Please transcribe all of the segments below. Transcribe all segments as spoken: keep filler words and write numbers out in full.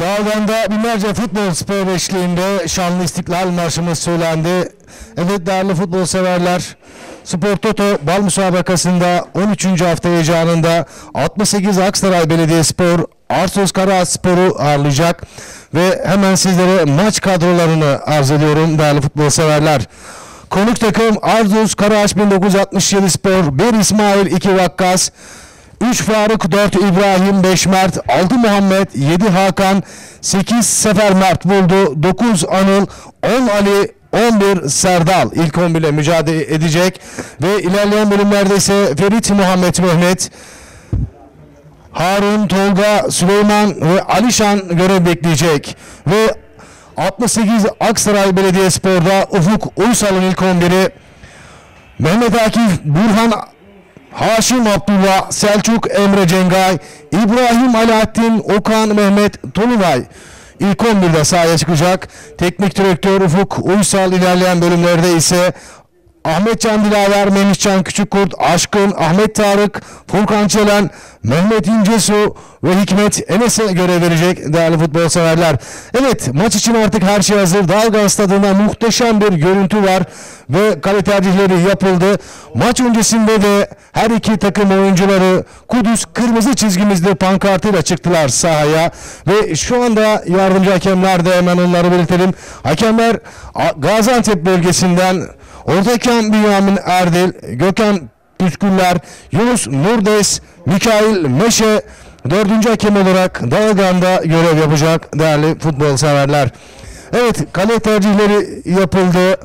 Dağlan'da binlerce futbol spor eşliğinde şanlı İstiklal Marşımız söylendi. Evet değerli futbol severler, Spor Toto Bal Müsabakası'nda on üçüncü hafta heyecanında altmış sekiz Aksaray Belediyespor Arsos Karaağaçspor'u ağırlayacak ve hemen sizlere maç kadrolarını arz ediyorum değerli futbol severler. Konuk takım Arsos Karaağaç bin dokuz yüz altmış yedi Spor, bir İsmail, iki Vakkas, üç Faruk, dört İbrahim, beş Mert, altı Muhammed, yedi Hakan, sekiz Sefer Mert buldu, dokuz Anıl, on Ali, on bir Serdal ilk on bir ile mücadele edecek ve ilerleyen bölümlerde ise Ferit, Muhammed, Mehmet, Harun, Tolga, Süleyman ve Alişan görev bekleyecek ve altmış sekiz Aksaray Belediyespor'da Ufuk Uysal'ın ilk on biri, Mehmet Akif, Burhan, Haşim Abdullah, Selçuk, Emre Cengay, İbrahim Alaaddin, Okan, Mehmet, Tolunay ilk on birde sahaya çıkacak. Teknik direktör Ufuk Uysal, ilerleyen bölümlerde ise Ahmet Can Dilaver, Memişcan Küçükkurt, Aşkın, Ahmet Tarık, Furkan Çelen, Mehmet İncesu ve Hikmet Enes'e görev verecek değerli futbol severler. Evet, maç için artık her şey hazır. Dalgan Stadı'nda muhteşem bir görüntü var ve kale tercihleri yapıldı. Maç öncesinde de her iki takım oyuncuları Kudüs kırmızı çizgimizde pankartıyla çıktılar sahaya ve şu anda yardımcı hakemler de, hemen onları belirtelim. Hakemler Gaziantep bölgesinden Ortakan Bünyamin Erdil, Gökhan Püsküller, Yunus Nurdes, Mikail Meşe dördüncü hakem olarak Dalgan'da görev yapacak değerli futbol severler. Evet, kale tercihleri yapıldı.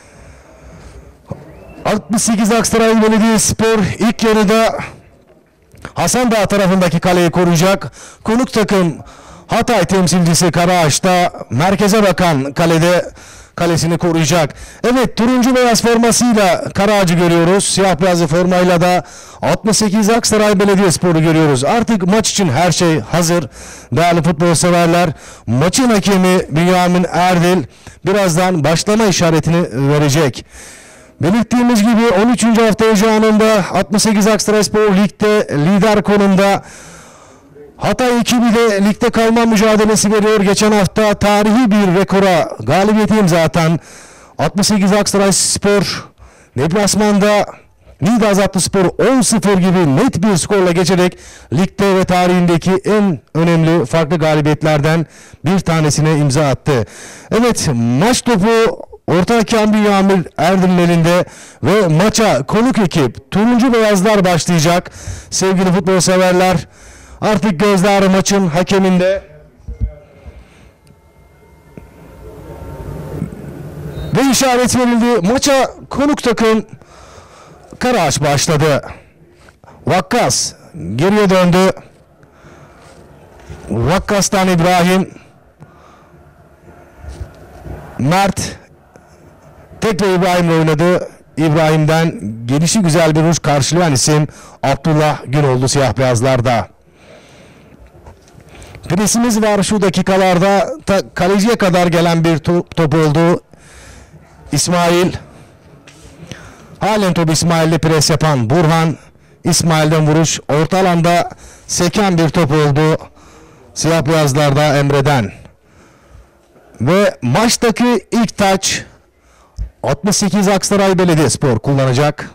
altmış sekiz Aksaray Belediyespor ilk yarıda Hasandağ tarafındaki kaleyi koruyacak. Konuk takım Hatay temsilcisi Karaağaç'ta merkeze bakan kalede kalesini koruyacak. Evet, turuncu beyaz formasıyla Karaağaç'ı görüyoruz. Siyah beyazlı formayla da altmış sekiz Aksaray Belediyespor'u görüyoruz. Artık maç için her şey hazır. Değerli futbol severler, maçın hakemi Bünyamin Erdil birazdan başlama işaretini verecek. Belirttiğimiz gibi on üçüncü hafta heyecanında altmış sekiz Aksarayspor ligde lider konumda. Hatay ekibi de ligde kalma mücadelesi veriyor. Geçen hafta tarihi bir rekora galibiyeti imza atan altmış sekiz Aksarayspor deplasmanda Niğde Azatlıspor on sıfır gibi net bir skorla geçerek ligde ve tarihindeki en önemli farklı galibiyetlerden bir tanesine imza attı. Evet, maç topu orta hakem Bünyamin Erdil'in elinde ve maça konuk ekip turuncu beyazlar başlayacak. Sevgili futbol severler, artık gözler maçın hakeminde. Ve işaret verildi. Maça konuk takım Karaağaç başladı. Vakkas geriye döndü. Vakkas'tan İbrahim, Mert tekrar İbrahim'le oynadı. İbrahim'den gelişi güzel bir vuruş karşılayan isim Abdullah Günoğlu siyah beyazlarda. Presimiz var şu dakikalarda. Ta, kaleciye kadar gelen bir top, top oldu. İsmail. Halen top İsmail'de pres yapan Burhan. İsmail'den vuruş. Orta alanda seken bir top oldu. Siyah beyazlarda Emre'den. Ve maçtaki ilk taç altmış sekiz Aksaray Belediyespor kullanacak.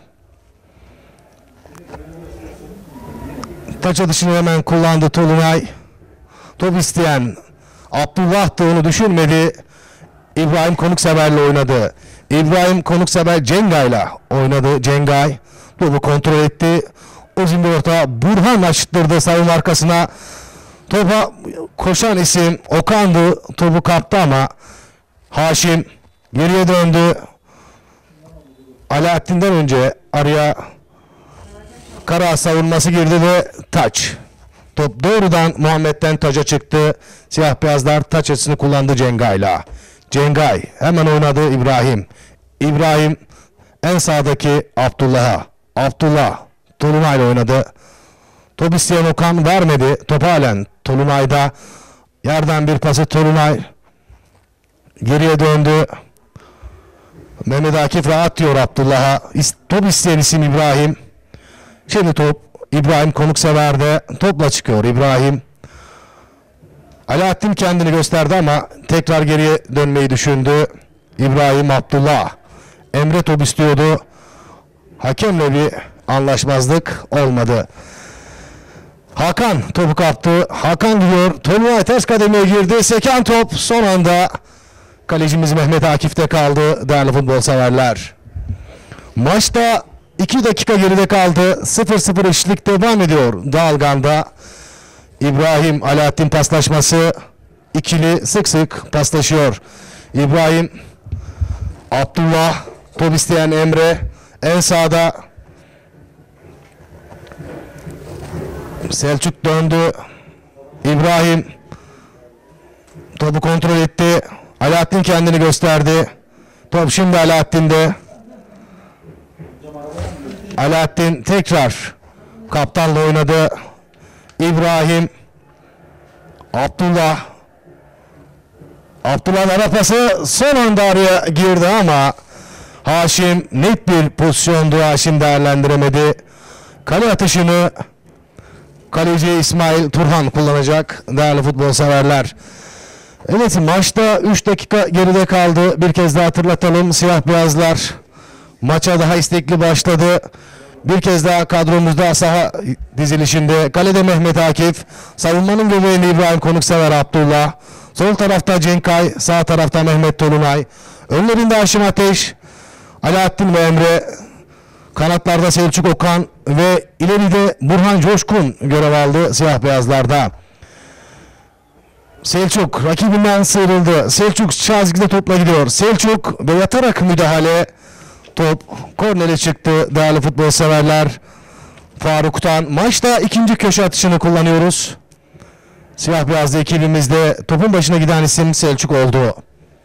Taç atışını hemen kullandı Tolunay. Top isteyen Abdullah da onu düşünmedi. İbrahim Konuksever'le oynadı. İbrahim Konuksever Cengay'la oynadı. Cengay topu kontrol etti. Uzun bir orta. Burhan açtırdı savunma arkasına. Topa koşan isim Okan'dı. Topu kaptı ama Haşim geriye döndü. Alaaddin'den önce araya Kara savunması girdi ve taç. Top doğrudan Muhammed'den taca çıktı. Siyah beyazlar taç açısını kullandı Cengay'la. Cengay hemen oynadı İbrahim. İbrahim en sağdaki Abdullah'a. Abdullah Tolunay'la oynadı. Top isteyen Okan vermedi. Top halen Tolunay'da. Yerden bir pası Tolunay. Geriye döndü. Mehmet Akif rahat diyor Abdullah'a. Top isteyen isim İbrahim. Şimdi top İbrahim Konuksever'de, topla çıkıyor İbrahim. Alaaddin kendini gösterdi ama tekrar geriye dönmeyi düşündü. İbrahim, Abdullah. Emre top istiyordu. Hakemle bir anlaşmazlık olmadı. Hakan topu kaptı. Hakan diyor. Tolunay ters kademeye girdi. Seken top son anda kalecimiz Mehmet Akif'te kaldı değerli futbol severler. Maçta iki dakika geride kaldı. sıfır sıfır eşitlik devam ediyor Dalgan'da. İbrahim Alaaddin paslaşması, ikili sık sık paslaşıyor. İbrahim, Abdullah, top isteyen Emre en sağda. Selçuk döndü. İbrahim topu kontrol etti. Alaaddin kendini gösterdi. Top şimdi Alaaddin'de. Alaaddin tekrar kaptanla oynadı. İbrahim, Abdullah. Abdullah'ın ara pası son anda araya girdi ama Haşim net bir pozisyondu. Haşim değerlendiremedi. Kale atışını kaleci İsmail Turhan kullanacak değerli futbol severler. Evet, maçta üç dakika geride kaldı. Bir kez daha hatırlatalım. Siyah beyazlar maça daha istekli başladı. Bir kez daha kadromuzda saha dizilişinde kalede Mehmet Akif, savunmanın göbeğinde İbrahim Konuksever, Abdullah, sol tarafta Cenkay, sağ tarafta Mehmet Tolunay, önlerinde Haşim Ateş, Alaaddin ve Emre, kanatlarda Selçuk Okan ve ileride Burhan Coşkun görev aldı siyah beyazlarda. Selçuk rakibinden sıyrıldı. Selçuk Şazgı'da topla gidiyor. Selçuk ve yatarak müdahale. Top kornere çıktı değerli futbol severler. Faruk'tan maçta ikinci köşe atışını kullanıyoruz. Siyah beyazlı ekibimizde topun başına giden isim Selçuk oldu.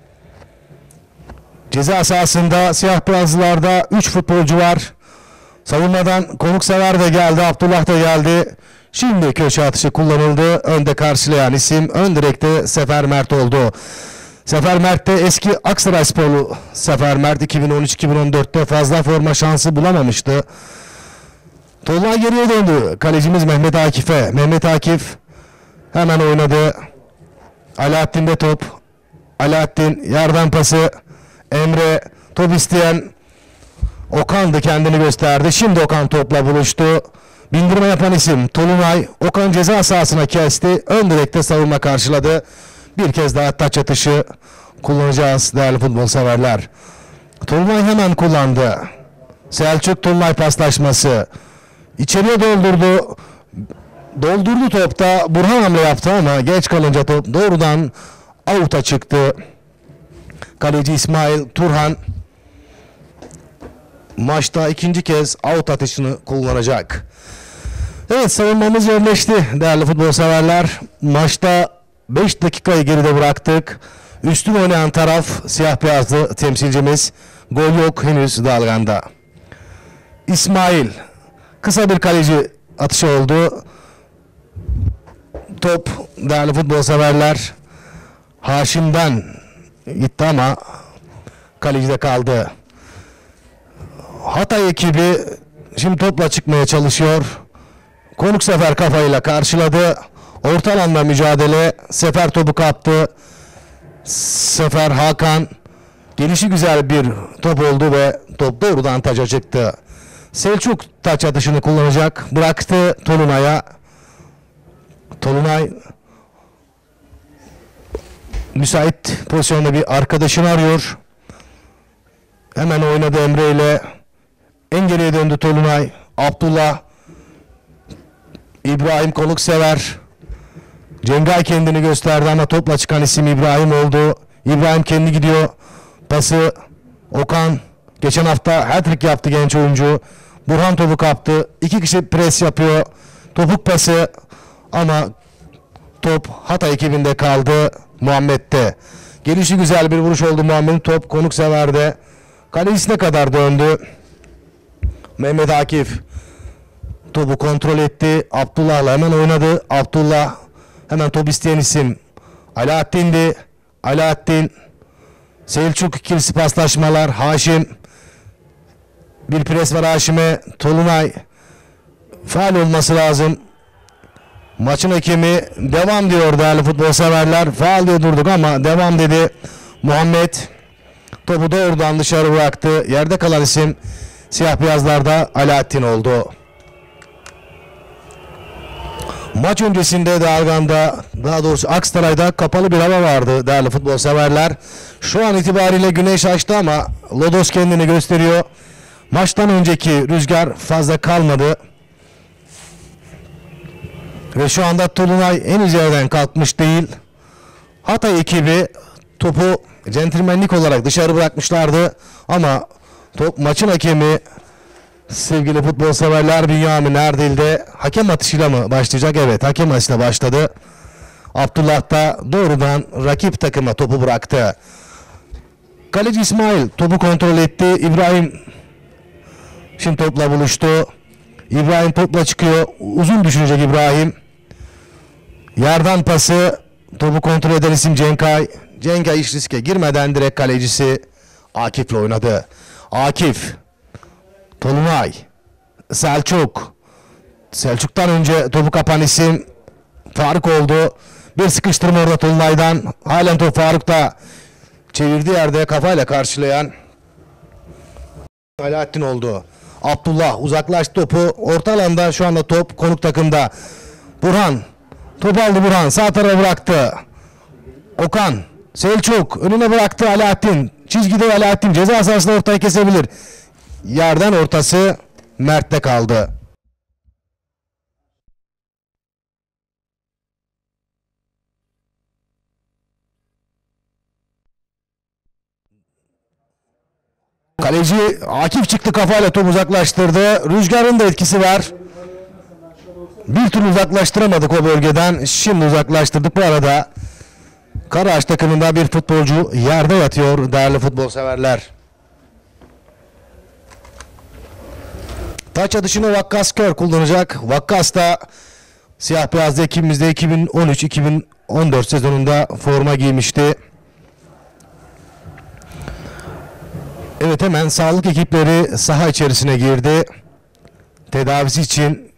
Ceza sahasında siyah beyazlılarda üç futbolcu var. Savunmadan Konuksever de geldi, Abdullah da geldi. Şimdi köşe atışı kullanıldı. Önde karşılayan isim ön direkte Sefer Mert oldu. Sefer Mert de eski Aksaraysporlu Sefer Mert, iki bin on üç iki bin on dörtte fazla forma şansı bulamamıştı. Tolunay geriye döndü. Kalecimiz Mehmet Akif'e. Mehmet Akif hemen oynadı. Alaaddin'de top. Alaaddin yardan pası. Emre top isteyen Okan'dı, kendini gösterdi. Şimdi Okan topla buluştu. Bindirme yapan isim Tolunay. Okan ceza sahasına kesti. Ön direkte savunma karşıladı. Bir kez daha taç atışı kullanacağız değerli futbol severler. Tolunay hemen kullandı. Selçuk Tolunay paslaşması. İçeriye doldurdu. Doldurdu topta. Burhan hamle yaptı ama geç kalınca top doğrudan out'a çıktı. Kaleci İsmail Turhan maçta ikinci kez out atışını kullanacak. Evet, savunmamız yerleşti değerli futbol severler. Maçta beş dakikayı geride bıraktık. Üstün oynayan taraf siyah beyazlı temsilcimiz. Gol yok henüz Dalgan'da. İsmail kısa bir kaleci atışı oldu. Top değerli futbol severler Haşim'den gitti ama kalecide kaldı. Hatay ekibi şimdi topla çıkmaya çalışıyor. Konuksever kafayla karşıladı. Orta alanda mücadele. Sefer topu kaptı. Sefer Hakan. Gelişi güzel bir top oldu ve top doğrudan taça çıktı. Selçuk taç atışını kullanacak. Bıraktı Tolunay'a. Tolunay müsait pozisyonda bir arkadaşını arıyor. Hemen oynadı Emre ile. En geriye döndü Tolunay. Abdullah. İbrahim Konuksever. Cengay kendini gösterdi ama topla çıkan isim İbrahim oldu. İbrahim kendi gidiyor. Pası Okan. Geçen hafta hat-trick yaptı genç oyuncu. Burhan topu kaptı. İki kişi pres yapıyor. Topuk pası ama top Hatay ekibinde kaldı. Muhammed'de. Gelişi güzel bir vuruş oldu Muhammed'in. Top Konuksever'de. Kalecisine kadar döndü. Mehmet Akif topu kontrol etti. Abdullah'la hemen oynadı. Abdullah hemen top isteyen isim Alaaddin'di. Alaaddin, Selçuk ikilisi paslaşmalar. Haşim, bir pres var Haşim'e. Tolunay, faul olması lazım. Maçın hakemi devam diyor değerli futbol severler. Faul diye durduk ama devam dedi Muhammed. Topu doğrudan dışarı bıraktı. Yerde kalan isim siyah beyazlarda Alaaddin oldu. Maç öncesinde Dalgan'da, daha doğrusu Aksaray'da kapalı bir hava vardı değerli futbol severler. Şu an itibariyle güneş açtı ama lodos kendini gösteriyor. Maçtan önceki rüzgar fazla kalmadı. Ve şu anda Tolunay henüz yerden kalkmış değil. Hatay ekibi topu centilmenlik olarak dışarı bırakmışlardı. Ama top, maçın hakemi sevgili futbol severler Bünyamin Erdil'de hakem atışıyla mı başlayacak? Evet, hakem atışıyla başladı. Abdullah da doğrudan rakip takıma topu bıraktı. Kaleci İsmail topu kontrol etti. İbrahim şimdi topla buluştu. İbrahim topla çıkıyor. Uzun düşünecek İbrahim. Yerden pası, topu kontrol eden isim Cenkay. Cenkay hiç riske girmeden direkt kalecisi Akif'le oynadı. Akif, Tolunay, Selçuk. Selçuk'tan önce topu kapan isim Faruk oldu. Bir sıkıştırma orada Tolunay'dan. Halen top Faruk'ta. Çevirdiği yerde kafayla karşılayan Alaaddin oldu. Abdullah uzaklaştı topu. Orta alanda şu anda top konuk takımda. Burhan. Top aldı Burhan. Sağ tarafa bıraktı. Okan. Selçuk. Önüne bıraktı Alaaddin. Çizgide Alaaddin. Ceza sahasında ortayı kesebilir. Yerden ortası Mert'te kaldı. Kaleci Akif çıktı, kafayla top uzaklaştırdı. Rüzgarın da etkisi var. Bir türlü uzaklaştıramadık o bölgeden. Şimdi uzaklaştırdık. Bu arada Karaağaç takımında bir futbolcu yerde yatıyor değerli futbol severler. Taç atışını Vakkas Kör kullanacak. Vakkas da siyah beyazlı ekibimizde iki bin on üç iki bin on dört sezonunda forma giymişti. Evet, hemen sağlık ekipleri saha içerisine girdi. Tedavisi için.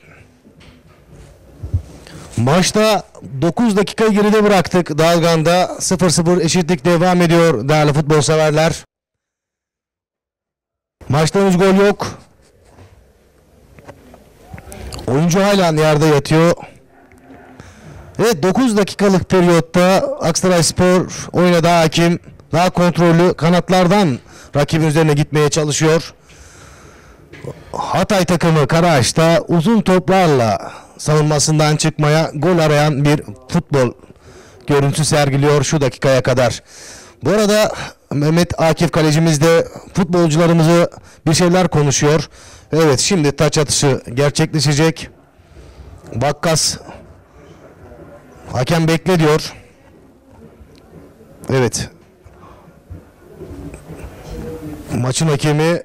Maçta dokuz dakika geride bıraktık. Dalgan'da sıfır sıfır eşitlik devam ediyor değerli futbol severler. Maçta henüz gol yok. Oyuncu hala yerde yatıyor. Evet, dokuz dakikalık periyotta Aksarayspor oyuna daha hakim, daha kontrollü, kanatlardan rakibin üzerine gitmeye çalışıyor. Hatay takımı Karaağaç'ta uzun toplarla savunmasından çıkmaya, gol arayan bir futbol görüntüsü sergiliyor şu dakikaya kadar. Bu arada Mehmet Akif kalecimiz de futbolcularımızı bir şeyler konuşuyor. Evet, şimdi taç atışı gerçekleşecek. Vakkas hakem bekle diyor. Evet. Maçın hakemi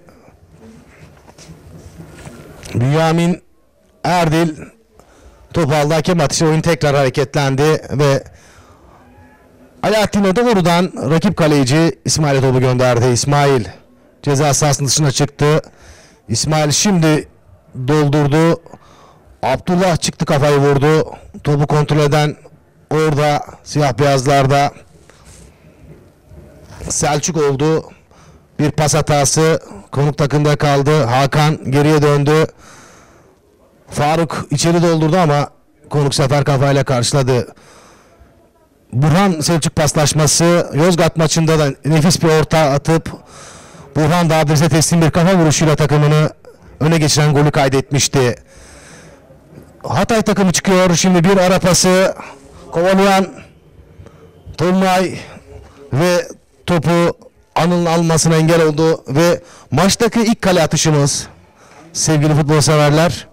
Bünyamin Erdil top aldı, hakem atışı, oyun tekrar hareketlendi ve Alaaddin'e doğrudan rakip kaleci İsmail'e topu gönderdi. İsmail ceza sahasının dışına çıktı. İsmail şimdi doldurdu. Abdullah çıktı, kafayı vurdu. Topu kontrol eden orada siyah beyazlarda Selçuk oldu. Bir pas hatası konuk takımda kaldı. Hakan geriye döndü. Faruk içeri doldurdu ama konuk sefer kafayla karşıladı. Burhan Selçuk paslaşması Yozgat maçında da nefis bir orta atıp Burhan da adrese teslim bir kafa vuruşuyla takımını öne geçiren golü kaydetmişti. Hatay takımı çıkıyor. Şimdi bir ara pası kovalayan Tolunay ve topu Anıl'ın almasına engel oldu ve maçtaki ilk kale atışımız sevgili futbol severler.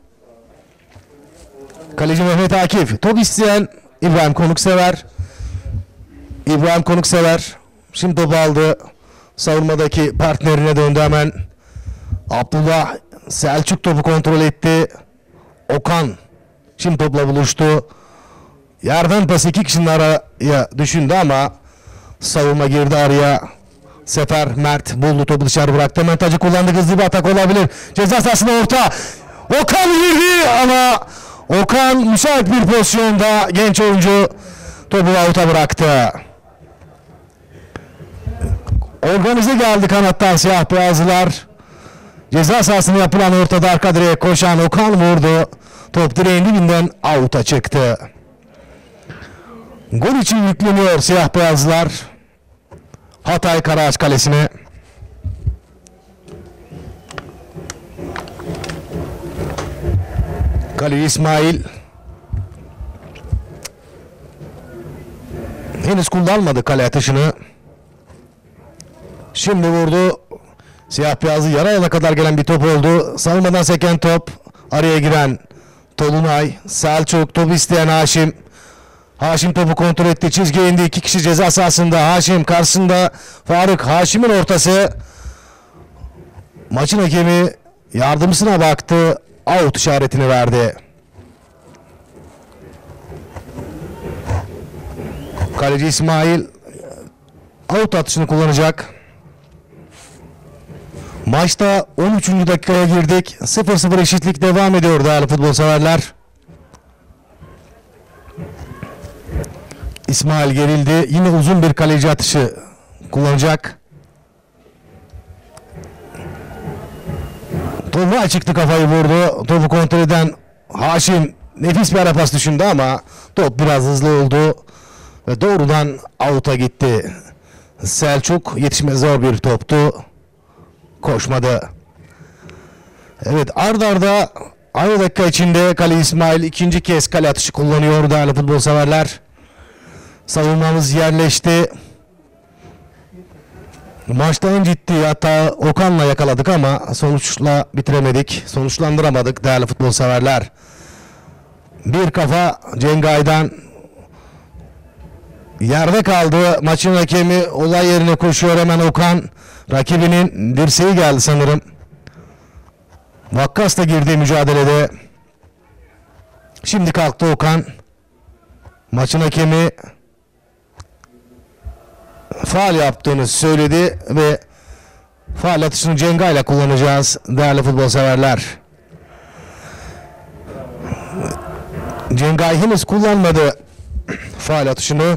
Kaleci Mehmet Akif, top isteyen İbrahim Konuksever. İbrahim Konuksever şimdi topu aldı. Savunmadaki partnerine döndü hemen. Abdullah Selçuk topu kontrol etti. Okan şimdi topla buluştu. Yerden pas iki kişinin araya düşündü ama savunma girdi araya. Sefer Mert buldu, topu dışarı bıraktı. Hemen tacı kullandı, hızlı bir atak olabilir. Ceza sahasında orta. Okan girdi ama Okan müsait bir pozisyonda genç oyuncu topu avuta bıraktı. Organize geldi kanattan siyah beyazlılar. Ceza sahasına yapılan ortada arka direğe koşan Okan vurdu. Top direğin dibinden avuta çıktı. Gol için yükleniyor siyah beyazlılar. Hatay Karaağaç kalesine. Kale İsmail. Henüz kullanmadı kale atışını. Şimdi vurdu. Siyah beyazlı yarı alana kadar gelen bir top oldu. Savunmadan seken top. Araya giren Tolunay. Selçuk top isteyen Haşim. Haşim topu kontrol etti. Çizgiye indi. İki kişi ceza sahasında. Haşim karşısında Faruk. Haşim'in ortası. Maçın hakemi yardımcısına baktı. Out işaretini verdi. Kaleci İsmail out atışını kullanacak. Maçta on üçüncü dakikaya girdik. sıfır sıfır eşitlik devam ediyor değerli futbol severler. İsmail gerildi. Yine uzun bir kaleci atışı kullanacak. Topu çıktı, kafayı vurdu. Topu kontrol eden Haşim nefis bir ara pas düşündü ama top biraz hızlı oldu ve doğrudan out'a gitti. Selçuk yetişme zor bir toptu. Koşmadı. Evet, ard arda aynı dakika içinde kale İsmail ikinci kez kale atışı kullanıyor değerli futbol severler. Savunmamız yerleşti. Maçta en ciddi hata Okan'la yakaladık ama sonuçla bitiremedik. Sonuçlandıramadık değerli futbol severler. Bir kafa Cengay'dan yerde kaldı. Maçın hakemi olay yerine koşuyor hemen Okan. Rakibinin dirseği geldi sanırım. Vakkas da girdi mücadelede. Şimdi kalktı Okan. Maçın hakemi faul yaptığını söyledi ve faul atışını Cengay ile kullanacağız değerli futbol severler. Cengay henüz kullanmadı faul atışını.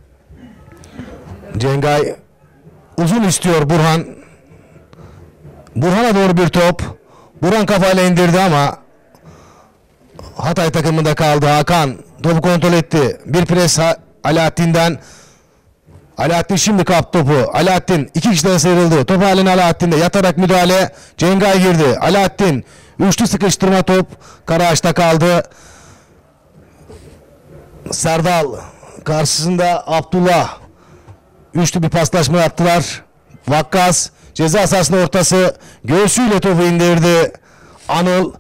Cengay uzun istiyor Burhan. Burhan'a doğru bir top. Burhan kafayla indirdi ama Hatay takımında kaldı. Hakan topu kontrol etti. Bir pres Alaaddin'den. Alaaddin şimdi kaptı topu. Alaaddin iki kişiden sıyrıldı. Top haline Alaaddin'de yatarak müdahale. Cengay girdi. Alaaddin üçlü sıkıştırma, top Karaağaç'ta kaldı. Serdal karşısında Abdullah. Üçlü bir paslaşma yaptılar. Vakkas ceza sahasının ortası, göğsüyle topu indirdi Anıl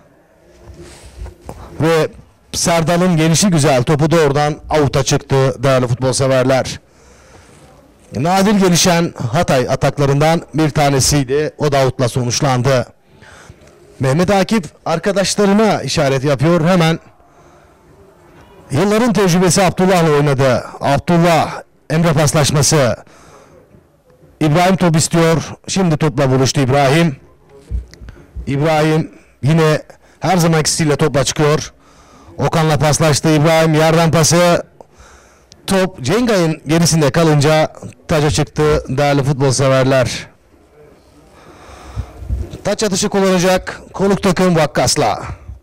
ve Serdal'ın gelişi güzel, topu doğrudan out'a çıktı değerli futbol severler. Nadir gelişen Hatay ataklarından bir tanesiydi, o da out'la sonuçlandı. Mehmet Akif arkadaşlarına işaret yapıyor hemen. Yılların tecrübesi Abdullah'la oynadı. Abdullah Emre paslaşması. İbrahim top istiyor. Şimdi topla buluştu İbrahim. İbrahim yine her zamanki topla çıkıyor. Okan'la paslaştı İbrahim. Yerden pası. Top Cengay'ın gerisinde kalınca taca çıktı değerli futbol severler. Taç atışı kullanacak konuk takım Vakkas'la.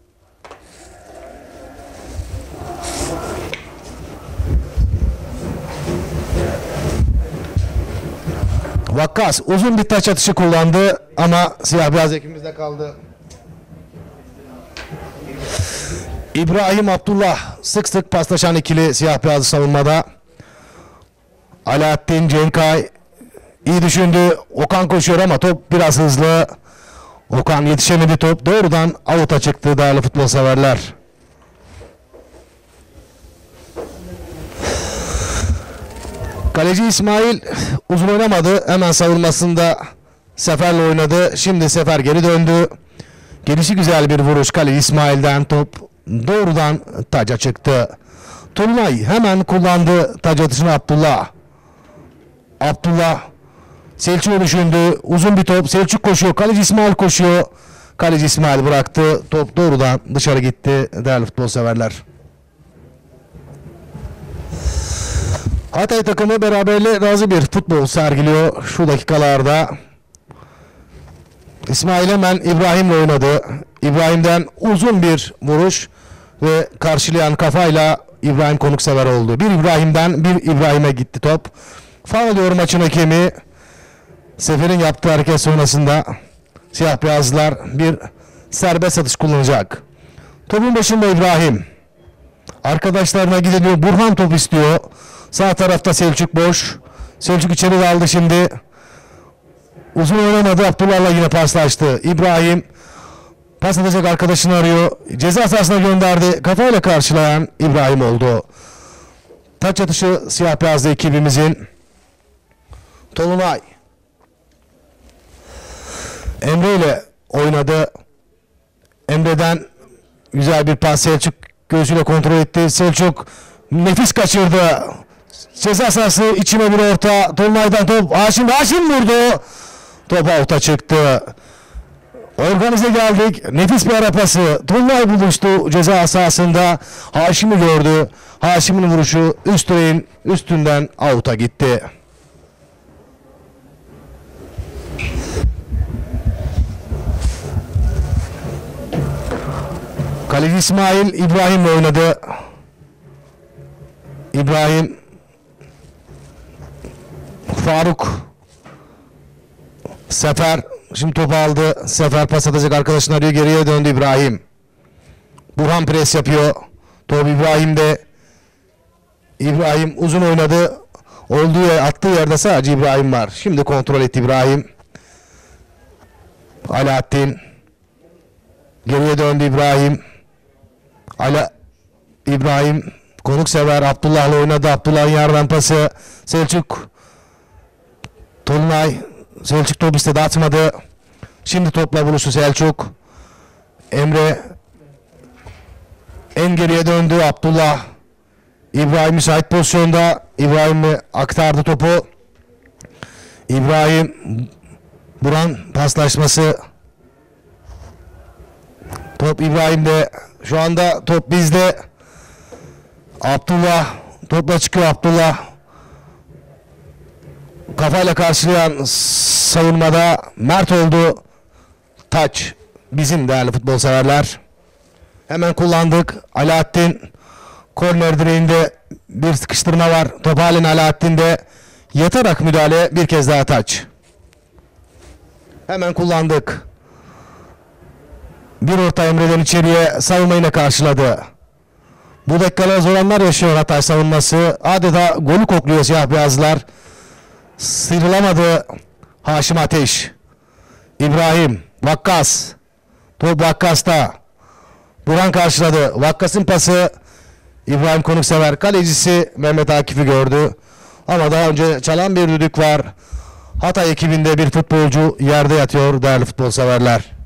Vakkas uzun bir taç atışı kullandı ama siyah beyaz ekimizde kaldı. İbrahim Abdullah sık sık paslaşan ikili siyah beyaz savunmada. Alaaddin Cenkay iyi düşündü. Okan koşuyor ama top biraz hızlı. Okan yetişemedi, top doğrudan out'a çıktı değerli futbol severler. Kaleci İsmail uzun oynamadı. Hemen savunmasında Sefer'le oynadı. Şimdi Sefer geri döndü. Gelişi güzel bir vuruş kaleci İsmail'den, top doğrudan taca çıktı. Tolunay hemen kullandı taç atışını Abdullah. Abdullah Selçuk'u düşündü. Uzun bir top. Selçuk koşuyor. Kaleci İsmail koşuyor. Kaleci İsmail bıraktı. Top doğrudan dışarı gitti değerli futbol severler. Hatay takımı beraberle razı bir futbol sergiliyor şu dakikalarda. İsmail hemen İbrahim'le oynadı. İbrahim'den uzun bir vuruş ve karşılayan kafayla İbrahim konuksever oldu. Bir İbrahim'den bir İbrahim'e gitti top. Faul diyor maçın hakemi. Sefer'in yaptığı hareket sonrasında siyah beyazlar bir serbest atış kullanacak. Topun başında İbrahim. Arkadaşlarına gidiliyor. Burhan top istiyor. Sağ tarafta Selçuk boş. Selçuk içeri daldı şimdi. Uzun oynamadı. Abdullah'la yine paslaştı. İbrahim pas atacak arkadaşını arıyor. Ceza sahasına gönderdi. Kafayla karşılayan İbrahim oldu. Taç atışı siyah beyazlı ekibimizin. Tolunay Emre ile oynadı. Emre'den güzel bir pas, Selçuk gözüyle kontrol etti. Selçuk nefis kaçırdı. Ceza sahası içine bir orta. Tolunay'dan top. Haşim Haşim vurdu. Top out'a çıktı. Organize geldik. Nefis bir ara pası. Tolunay buluştu ceza sahasında. Haşim'i gördü. Haşim'in vuruşu üst direğin üstünden out'a gitti. Kaleci İsmail İbrahim'le oynadı. İbrahim Faruk Sefer şimdi topu aldı. Sefer pas atacak arkadaşını arıyor. Geriye döndü İbrahim. Burhan pres yapıyor. Top İbrahim'de. İbrahim uzun oynadı. Olduğu yer, attığı yerde sadece İbrahim var. Şimdi kontrol etti İbrahim. Alaaddin. Geriye döndü İbrahim. Ala İbrahim konuksever Abdullah'la oynadı. Abdullah'ın yerden pası. Selçuk. Tolunay. Selçuk top istedi, atmadı. Şimdi topla buluştu Selçuk. Emre en geriye döndü. Abdullah. İbrahim müsait pozisyonda. İbrahim'e aktardı topu. İbrahim Buran paslaşması. Top İbrahim'de. Şu anda top bizde. Abdullah topla çıkıyor Abdullah. Kafayla karşılayan savunmada Mert oldu. Taç bizim değerli futbol severler. Hemen kullandık. Alaaddin korner direğinde bir sıkıştırma var. Top halen Alaaddin'de. Yatarak müdahale, bir kez daha taç. Hemen kullandık. Bir orta Emre'den içeriye savunma yine karşıladı. Bu dakikalar zor anlar yaşıyor Hatay savunması. Adeta golü kokluyor siyah beyazlar. Sıyrılamadı Haşim Ateş. İbrahim Vakkas. Top Vakkas'ta. Burhan karşıladı. Vakkas'ın pası. İbrahim konuksever. Kalecisi Mehmet Akif'i gördü. Ama daha önce çalan bir düdük var. Hatay ekibinde bir futbolcu yerde yatıyor değerli futbol severler.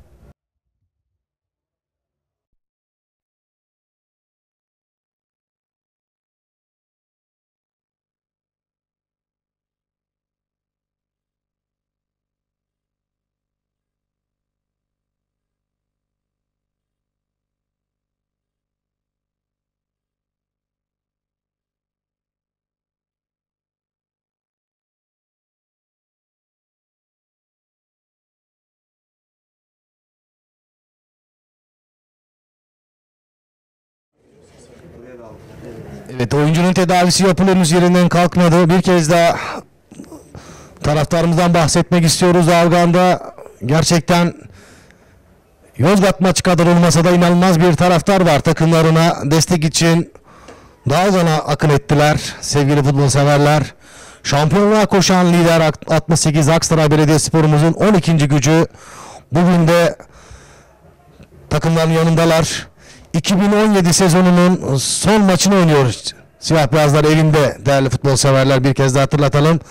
Evet, oyuncunun tedavisi yapılır, yerinden kalkmadı. Bir kez daha taraftarımızdan bahsetmek istiyoruz. Avgan'da gerçekten Yozgat maçı kadar olmasa da inanılmaz bir taraftar var. Takımlarına destek için Dağılana akın ettiler sevgili futbol severler. Şampiyonluğa koşan lider altmış sekiz Aksaray Belediyespor'umuzun on ikinci gücü bugün de takımların yanındalar. iki bin on yedi sezonunun son maçını oynuyor siyah beyazlar evinde değerli futbol severler, bir kez daha hatırlatalım.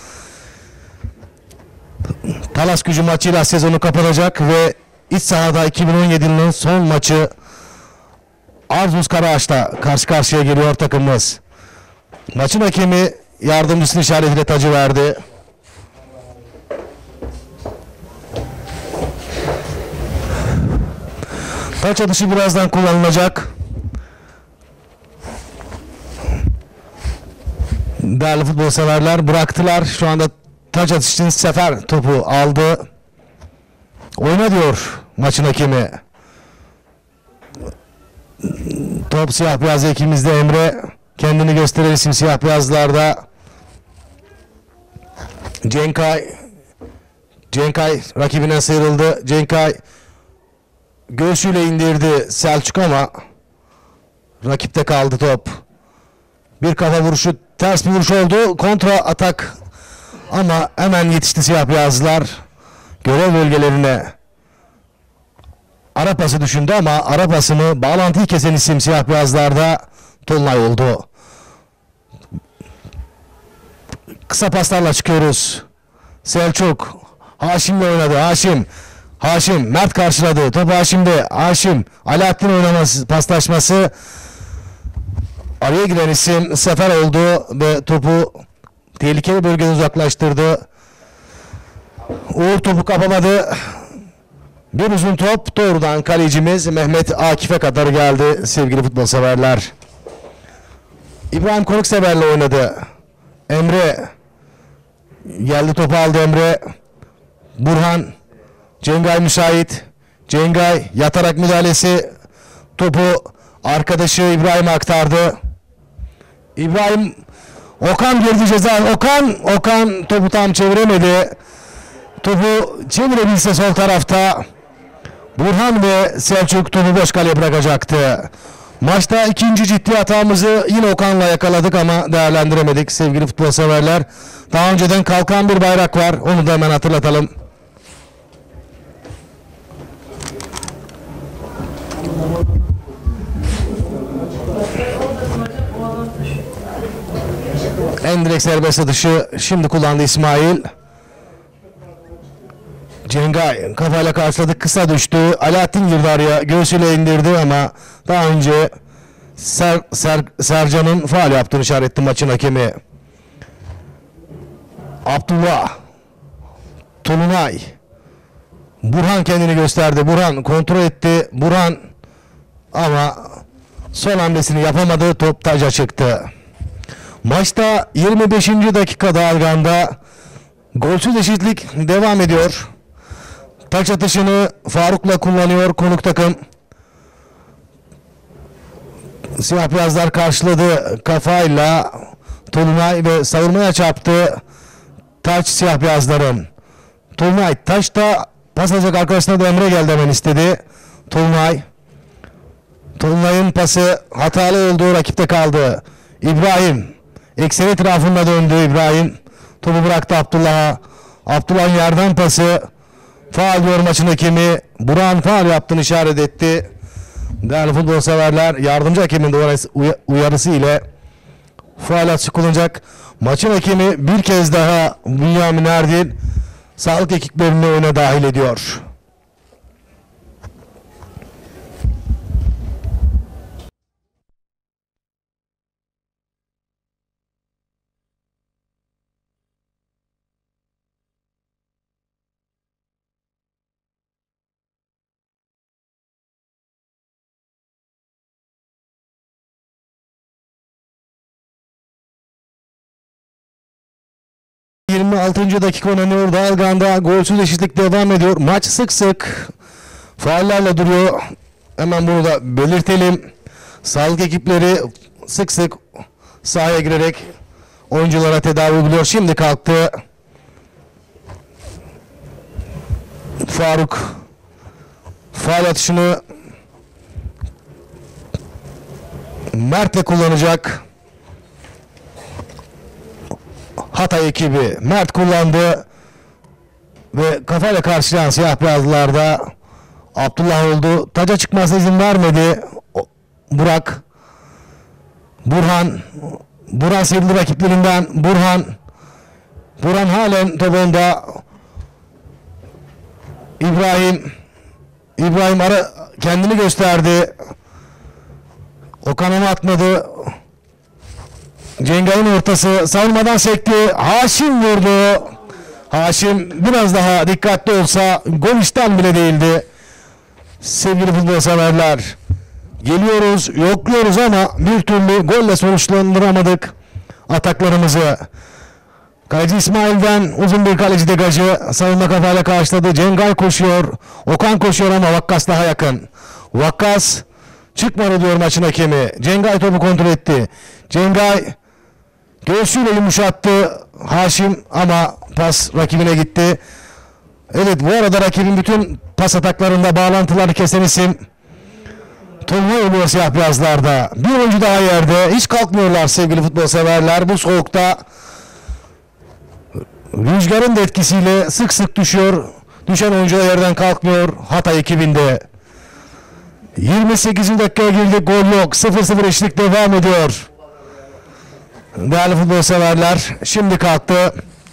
Talas Gücü maçıyla sezonu kapatacak ve iç sahada iki bin on yedinin son maçı Arzuz Karaağaç'ta karşı karşıya geliyor takımımız. Maçın hakemi yardımcısının işaretiyle tacı verdi. Taç atışı birazdan kullanılacak. Değerli futbol severler bıraktılar. Şu anda taç atışı için Sefer topu aldı. Oyna diyor maçın hakemi. Top siyah beyaz ekimizde Emre. Kendini gösterir isim siyah beyazlarda. Cenkay. Cenkay rakibine sıyrıldı. Cenkay göğsüyle indirdi Selçuk ama rakipte kaldı top. Bir kafa vuruşu, ters bir vuruş oldu. Kontra atak ama hemen yetişti siyah beyazlar. Görev bölgelerine ara pası düşündü ama ara pasını bağlantıyı kesen isim siyah beyazlarda Tolunay oldu. Kısa paslarla çıkıyoruz. Selçuk Haşim'le oynadı. Haşim Haşim Mert karşıladı. Topu Haşim'de. Haşim Alaaddin oynaması, paslaşması. Araya giren isim Sefer oldu ve topu tehlikeli bölgeden uzaklaştırdı. Uğur topu kapamadı. Bir uzun top doğrudan kalecimiz Mehmet Akif'e kadar geldi sevgili futbol severler. İbrahim Konuksever'le oynadı. Emre geldi, topu aldı Emre. Burhan Cengay müsait. Cengay yatarak müdahalesi. Topu arkadaşı İbrahim'e aktardı. İbrahim Okan girdi ceza. Okan Okan topu tam çeviremedi. Topu çevirebilse sol tarafta Burhan ve Selçuk topu boş kaleye bırakacaktı. Maçta ikinci ciddi hatamızı yine Okan'la yakaladık ama değerlendiremedik sevgili futbol severler. Daha önceden kalkan bir bayrak var. Onu da hemen hatırlatalım. Endirek serbest atışı şimdi kullandı İsmail. Cengay kafayla karşıladı, kısa düştü. Alaaddin girdi araya, göğsüyle indirdi ama daha önce Ser, Ser, Sercan'ın faul yaptığını işaret etti maçın hakemi. Abdullah Tolunay Burhan kendini gösterdi. Burhan kontrol etti. Burhan ama son hamlesini yapamadı. Top taca çıktı. Maçta yirmi beşinci dakikada Algan'da golsüz eşitlik devam ediyor. Taç atışını Faruk'la kullanıyor konuk takım. Siyah beyazlar karşıladı kafayla Tolunay ve savunmaya çarptı. Taç siyah beyazların. Tolunay taçta pas alacak arkadaşına da Emre geldi, hemen istedi. Tolunay. Tolunay'ın pası hatalı olduğu rakipte kaldı. İbrahim ekseni etrafında döndü İbrahim. Topu bıraktı Abdullah'a. Abdullah'ın yerden pası. Faul diyor maçın hakemi. Burak'ın faul yaptığını işaret etti. Değerli futbol severler, yardımcı hakemin de uyarısı ile faul atışı kullanacak. Maçın hakemi bir kez daha Bünyamin Erdil sağlık ekiplerini oyuna dahil ediyor. yirmi altıncı dakika oynanıyor. Dalgan'da golsüz eşitlik devam ediyor. Maç sık sık faullerle duruyor. Hemen bunu da belirtelim. Sağlık ekipleri sık sık sahaya girerek oyunculara tedavi buluyor. Şimdi kalktı. Faruk faul atışını Mert'le kullanacak. Hatay ekibi Mert kullandı ve kafayla karşılayan siyah beyazlarda Abdullah oldu. Taca çıkmasına izin vermedi Burak. Burhan Burhan sıyrıldı rakiplerinden. Burhan Burhan halen topunda. İbrahim İbrahim ara kendini gösterdi. Okan onu atmadı. Cengay'ın ortası savunmadan sekti. Haşim vurdu. Haşim biraz daha dikkatli olsa gol işten bile değildi. Sevgili futbol severler, geliyoruz, yokluyoruz ama bir türlü golle sonuçlandıramadık ataklarımızı. Kaleci İsmail'den uzun bir kaleci degajı, savunma kafayla karşıladı. Cengay koşuyor, Okan koşuyor ama Vakkas daha yakın. Vakkas çıkmadı diyor maçın hakemi. Cengay topu kontrol etti. Cengay göğsüyle yumuşattı Haşim ama pas rakibine gitti. Evet, bu arada rakibin bütün pas ataklarında bağlantıları kesen isim Tolunay oluyor siyah beyazlarda. Bir oyuncu daha yerde. Hiç kalkmıyorlar sevgili futbol severler. Bu soğukta rüzgarın da etkisiyle sık sık düşüyor. Düşen oyuncu da yerden kalkmıyor. Hatay ekibinde. yirmi sekizinci dakikaya girdik. Gol yok. sıfır sıfır eşlik devam ediyor. Değerli futbol severler, şimdi kalktı.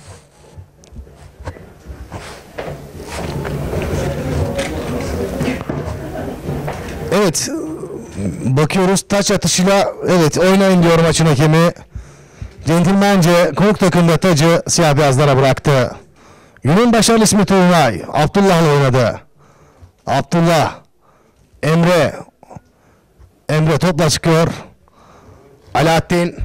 Evet, bakıyoruz taç atışıyla, evet oynayın diyor maçın hakemi. Centilmence konuk takımda tacı siyah beyazlara bıraktı. Günün başarılı ismi Tolunay. Abdullah'la oynadı. Abdullah, Emre, Emre topla çıkıyor. Alaaddin,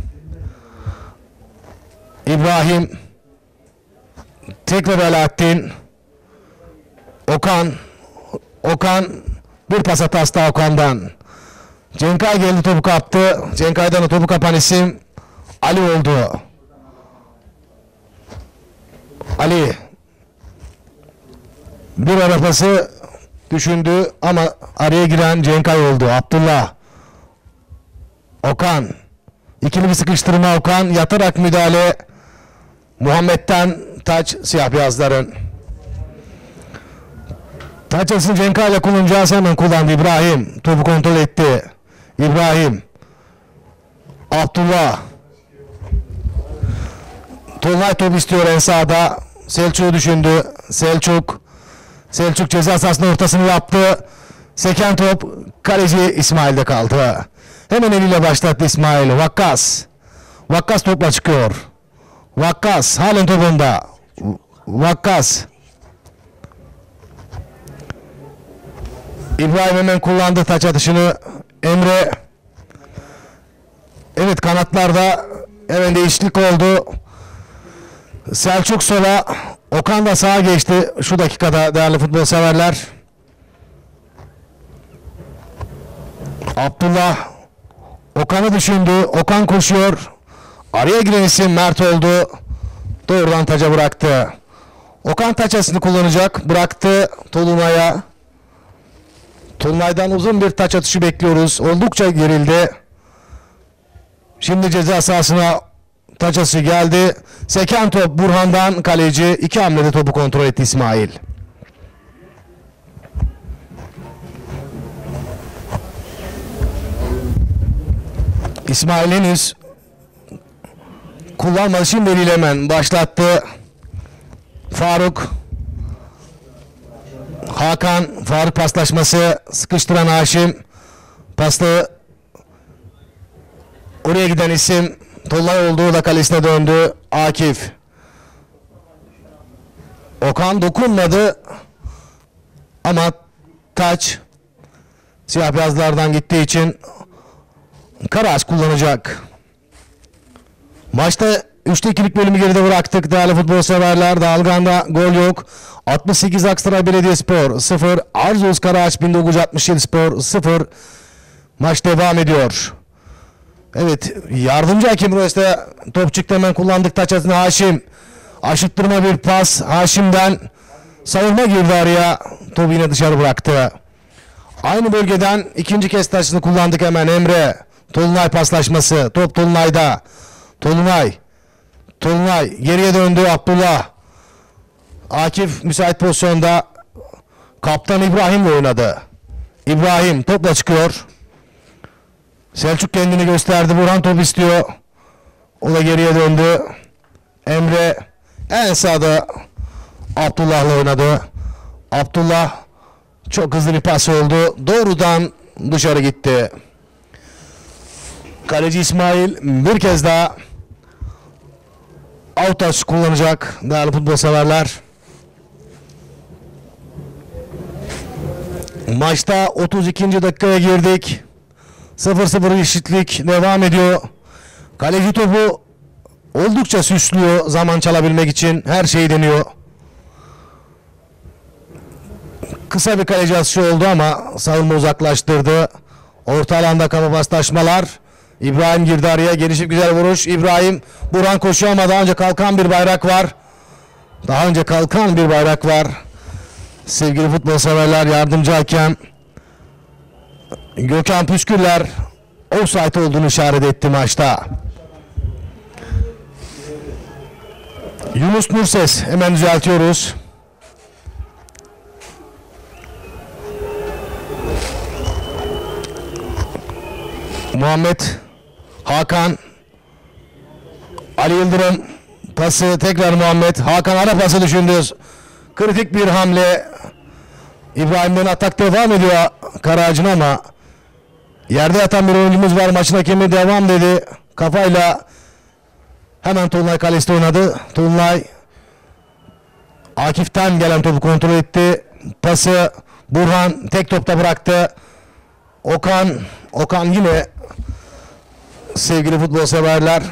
İbrahim, tekrar Alaaddin, Okan, Okan bir pas hatası daha Okan'dan. Cenkay geldi, topu kaptı. Cenkay'dan topu kapan isim Ali oldu. Ali bir ara pası düşündü ama araya giren Cenkay oldu. Abdullah, Okan, ikili bir sıkıştırma, Okan yatarak müdahale. Muhammed'den taç siyah beyazların. Taç asını Cenkay ile kullanacağız, hemen kullandı İbrahim. Topu kontrol etti. İbrahim, Abdullah, Tolunay top istiyor en sağda. Selçuk'u düşündü. Selçuk, Selçuk ceza sahasının ortasını yaptı. Seken top kaleci İsmail'de kaldı. Hemen eliyle başlattı İsmail. Vakkas, Vakkas topla çıkıyor. Vakkas halen topunda. Vakkas, İbrahim hemen kullandı taç atışını. Emre, evet kanatlarda hemen değişiklik oldu. Selçuk sola, Okan da sağa geçti şu dakikada değerli futbol severler. Abdullah Okan'ı düşündü. Okan koşuyor. Araya giren isim Mert oldu. Doğrudan taca bıraktı. Okan taçasını kullanacak. Bıraktı Tolunay'a. Tolunay'dan uzun bir taç atışı bekliyoruz. Oldukça gerildi. Şimdi ceza sahasına taç atışı geldi. Seken top Burhan'dan, kaleci iki hamlede topu kontrol etti İsmail. İsmail henüz kullanmadı. Şimdi eliyle hemen başlattı. Faruk, Hakan, Faruk paslaşması, sıkıştıran Haşim. Paslı oraya giden isim Tolunay olduğu da kalesine döndü. Akif. Okan dokunmadı ama taç siyah beyazlardan gittiği için Karaağaç kullanacak. Maçta üçte ikilik bölümü geride bıraktık değerli futbol severler. Dalgan'da gol yok. altmış sekiz Aksaray Belediyespor sıfır, Arzuz Karaağaç bin dokuz yüz altmış yedi Spor sıfır. Maç devam ediyor. Evet, yardımcı hakem Royce'de top çıktı, hemen kullandık taç atını. Haşim, aşıttırma bir pas Haşim'den, savunma girdi araya, topu yine dışarı bıraktı. Aynı bölgeden ikinci kez taçını kullandık hemen. Emre, Tolunay paslaşması, top Tolunay'da. Tolunay, Tolunay geriye döndü. Abdullah, Akif müsait pozisyonda, kaptan İbrahim'le oynadı. İbrahim topla çıkıyor. Selçuk kendini gösterdi. Burhan top istiyor. O da geriye döndü. Emre en sağda Abdullah'la oynadı. Abdullah çok hızlı bir pas oldu. Doğrudan dışarı gitti. Kaleci İsmail bir kez daha out touch kullanacak değerli futbol severler. Maçta otuz ikinci dakikaya girdik. sıfır sıfır eşitlik devam ediyor. Kaleci topu oldukça süslüyor zaman çalabilmek için. Her şeyi deniyor. Kısa bir kaleci atışı oldu ama savunma uzaklaştırdı. Orta alanda kafa paslaşmalar. İbrahim girdi araya. Gelişip güzel vuruş. İbrahim. Burhan koşuyor ama daha önce kalkan bir bayrak var. Daha önce kalkan bir bayrak var. Sevgili futbol severler, yardımcı hakem Gökhan Püsküller offside olduğunu işaret etti maçta. Yunus Nurses, hemen düzeltiyoruz. Muhammed Hakan, Ali Yıldırım pası, tekrar Muhammed Hakan, ara pası düşündü. Kritik bir hamle. İbrahim'den atak devam ediyor Karaağaç'ın ama yerde yatan bir oyuncumuz var. Maçın hakemi devam dedi. Kafayla hemen Tolunay kalesinde oynadı. Tolunay Akif'ten gelen topu kontrol etti. Pası Burhan tek topta bıraktı. Okan Okan yine, sevgili futbol severler,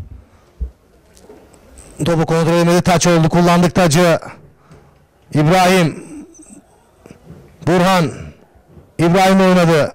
topu kontrol edemedi. Taç oldu. Kullandık tacı. İbrahim, Burhan, İbrahim oynadı.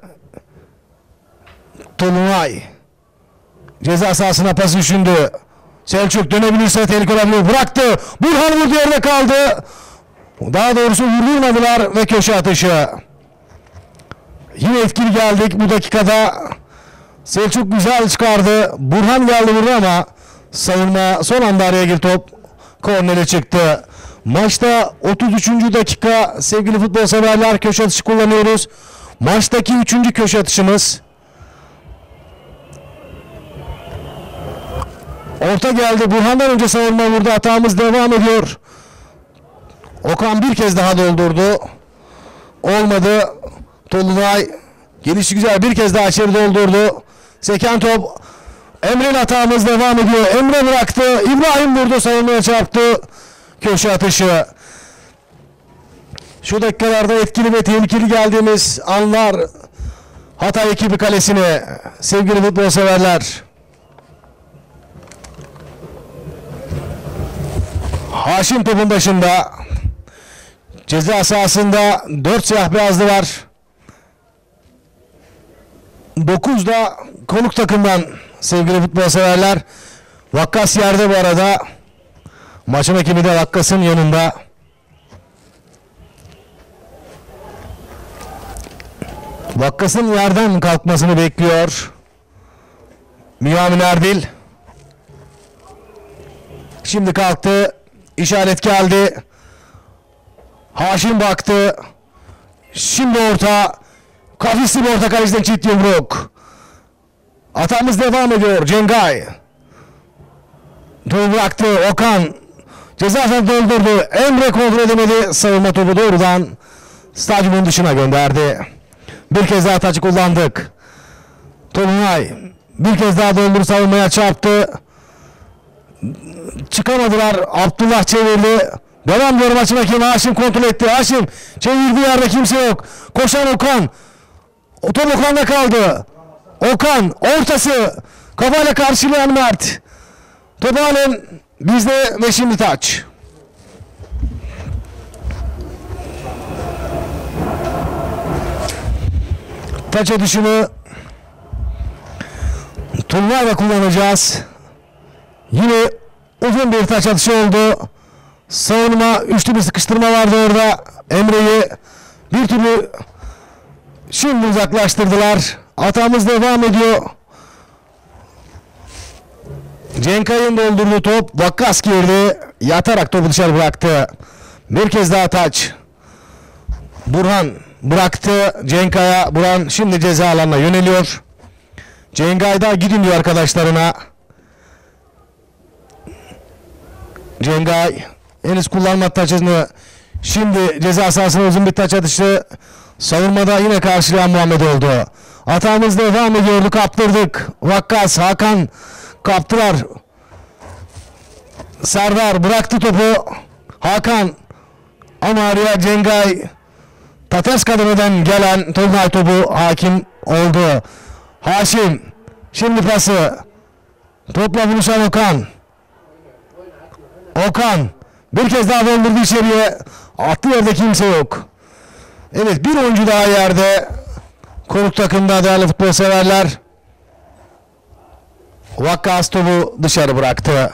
Tolunay ceza sahasına pas düşündü. Selçuk dönebilirse tehlike olabilir. Bıraktı. Burhan vurdu, yerde kaldı. Daha doğrusu vurdurmadılar ve köşe atışı. Yine etkili geldik bu dakikada. Selçuk güzel çıkardı. Burhan geldi burada ama savunma son anda araya girdi, top kornere çıktı. Maçta otuz üçüncü dakika, sevgili futbol severler, köşe atışı kullanıyoruz. Maçtaki üçüncü köşe atışımız. Orta geldi. Burhan'dan önce savunma vurdu. Hatamız devam ediyor. Okan bir kez daha doldurdu. Olmadı. Tolunay gelişi güzel, bir kez daha içeri doldurdu. Seken top. Emre'nin hatamız devam ediyor. Emre bıraktı. İbrahim vurdu, savunmaya çarptı. Köşe atışı. Şu dakikalarda etkili ve tehlikeli geldiğimiz anlar Hatay ekibi kalesine, sevgili futbol severler. Haşim topun başında. Ceza sahasında dört siyah beyazlı var. dokuz da konuk takımdan, sevgili futbol severler. Vakkas yerde bu arada. Maçın ekibi de Vakkas'ın yanında. Vakkas'ın yerden kalkmasını bekliyor Müyamin Erdil. Şimdi kalktı. İşaret geldi. Haşim baktı. Şimdi orta. Kafisli bir orta, kaleciden çift yumruk. Hatamız devam ediyor. Cengay. Topu bıraktı. Okan ceza sahasını doldurdu. Emre kontrol edemedi. Savunma topu doğrudan stadyumun dışına gönderdi. Bir kez daha taçı kullandık. Tolunay bir kez daha doldur, savunmaya çarptı. Çıkamadılar. Abdullah çevirdi. Devam diyor maçın hakemi. Haşim kontrol etti. Haşim çevirdiği yerde kimse yok. Koşan Okan. O top Okan'da kaldı. Okan ortası. Kafayla karşılayan Mert. Topu halen bizde ve şimdi taç. Taç atışını Tolunay'la kullanacağız. Yine uzun bir taç atışı oldu. Savunma, üçlü bir sıkıştırma vardı orada. Emre'yi bir türlü şimdi uzaklaştırdılar. Hatamız devam ediyor. Cenkay'ın doldurduğu top. Vakkas girdi. Yatarak topu dışarı bıraktı. Bir kez daha taç. Burhan bıraktı Cenkay'a. Burhan şimdi ceza alanına yöneliyor. Cenkay da gidin diyor arkadaşlarına. Cenkay henüz kullanmadı taçını. Şimdi ceza sahasına uzun bir taç atışı. Savunmada yine karşılayan Muhammed oldu. Hatamız devam ediyordu. Kaptırdık. Vakkas, Hakan kaptılar. Serdar bıraktı topu. Hakan ama araya Cenkay Taters kademeden gelen Tolunay topu hakim oldu. Haşim. Şimdi pası. Topla buluşan Okan. Okan. Bir kez daha doldurdu içeriye. Attığı yerde kimse yok. Evet, bir oyuncu daha yerde. Konuk takımda değerli futbol severler. Vakkas topu dışarı bıraktı.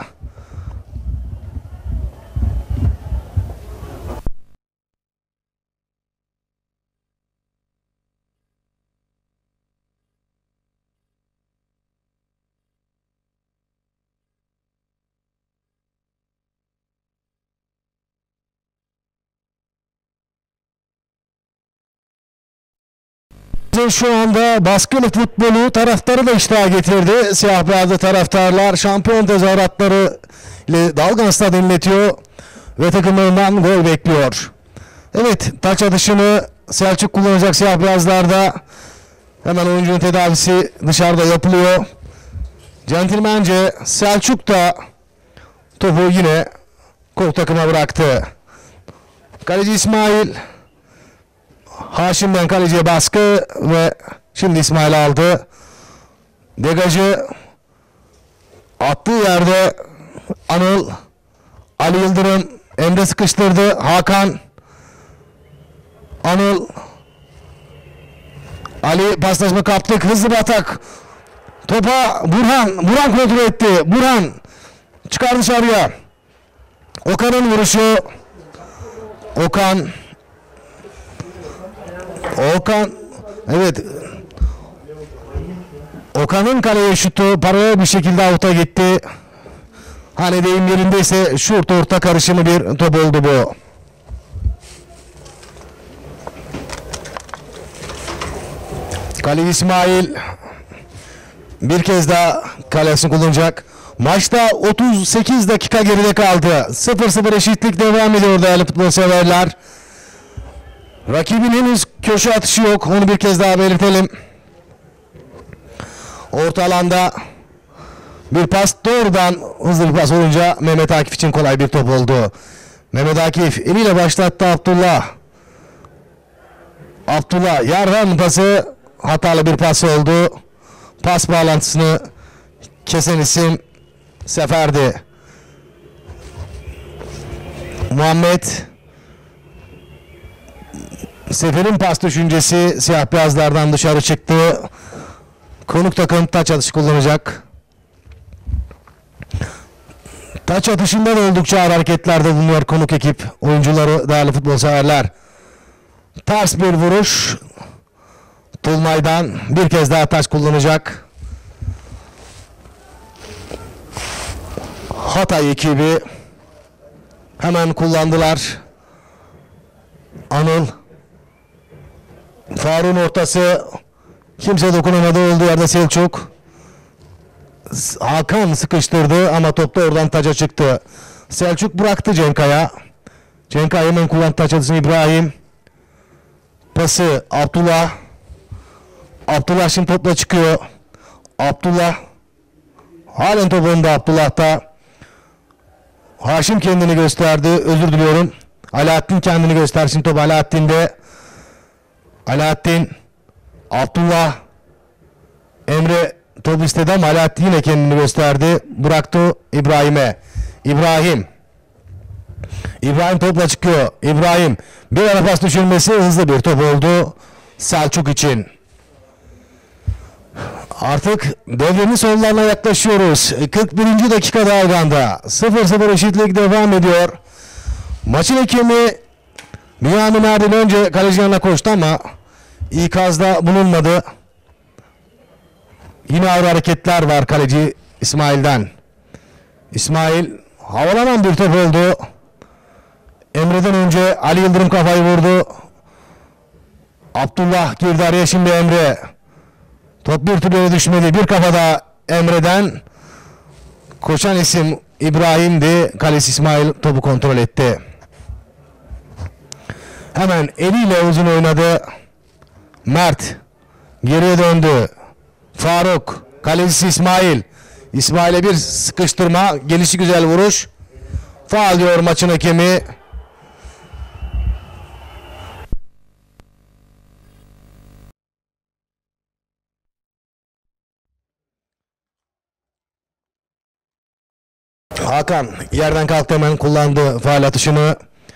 Şu anda baskılı futbolu taraftarı da iştaha getirdi. Siyah beyazlı taraftarlar şampiyon tezahüratları ile Dalgan Stadı inletiyor ve takımlarından gol bekliyor. Evet, taç atışını Selçuk kullanacak siyah beyazlarda. Hemen oyuncunun tedavisi dışarıda yapılıyor. Centilmence Selçuk da topu yine kol takıma bıraktı. Kaleci İsmail. Haşim'den kaleciye baskı ve şimdi İsmail aldı. Degajı attığı yerde Anıl, Ali Yıldırım, Emre sıkıştırdı. Hakan, Anıl, Ali paslaşma kaptık. Hızlı bir atak. Topa Burhan, Burhan kontrol etti. Burhan çıkar dışarıya. Okan'ın vuruşu. Okan Okan evet Okan'ın kaleye şutu paralel bir şekilde out'a gitti. Hani deyim yerindeyse şurt orta karışımı bir top oldu bu. Kale İsmail bir kez daha kalesini kullanacak. Maçta otuz sekiz dakika geride kaldı. sıfır sıfır eşitlik devam ediyor değerli futbol severler. Rakibin henüz köşe atışı yok. Onu bir kez daha belirtelim. Orta alanda bir pas, doğrudan hızlı bir pas olunca Mehmet Akif için kolay bir top oldu. Mehmet Akif eliyle başlattı Abdullah. Abdullah yardan pası, hatalı bir pas oldu. Pas bağlantısını kesen isim Sefer'di. Muhammed Sefer'in pas düşüncesi siyah beyazlardan dışarı çıktı. Konuk takım taç atışı kullanacak. Taç atışında da oldukça ağır hareketlerde bulunuyor konuk ekip oyuncuları, değerli futbol severler. Ters bir vuruş. Tulmay'dan bir kez daha taç kullanacak. Hatay ekibi hemen kullandılar. Anıl, Faruk'un ortası, kimse dokunamadı, olduğu yerde Selçuk. Hakan sıkıştırdı ama top da oradan taca çıktı. Selçuk bıraktı Cenkaya. Cenkaya hemen kullandı taç atışını. İbrahim. Pası Abdullah. Abdullah şimdi topla çıkıyor. Abdullah. Halen top önünde Abdullah'ta. Haşim kendini gösterdi. Özür diliyorum. Alaaddin kendini göstersin. Top Alaaddin'de. Alaaddin. Abdullah. Emre top istedi ama Alaaddin yine kendini gösterdi. Bıraktı İbrahim'e. İbrahim. İbrahim topla çıkıyor. İbrahim. Bir ara pas düşürmesi, hızlı bir top oldu Selçuk için. Artık devrenin sonlarına yaklaşıyoruz. kırk birinci dakika Dalgan'da. sıfır sıfır eşitlik devam ediyor. Maçın hakemi Bünyamin Erdem önce kaleci yanına koştu ama ikazda bulunmadı. Yine ağır hareketler var kaleci İsmail'den. İsmail havalanan bir top oldu. Emre'den önce Ali Yıldırım kafayı vurdu. Abdullah girdi araya, şimdi Emre. Top bir türlü düşmedi. Bir kafada Emre'den. Koşan isim İbrahim'di. Kalesi İsmail topu kontrol etti. Hemen eliyle uzun oynadı. Mert geriye döndü. Faruk, kalecisi İsmail. İsmail'e bir sıkıştırma, gelişi güzel vuruş. Faul diyor maçın hakemi. Hakan yerden kalktı, hemen kullandı faul atışını.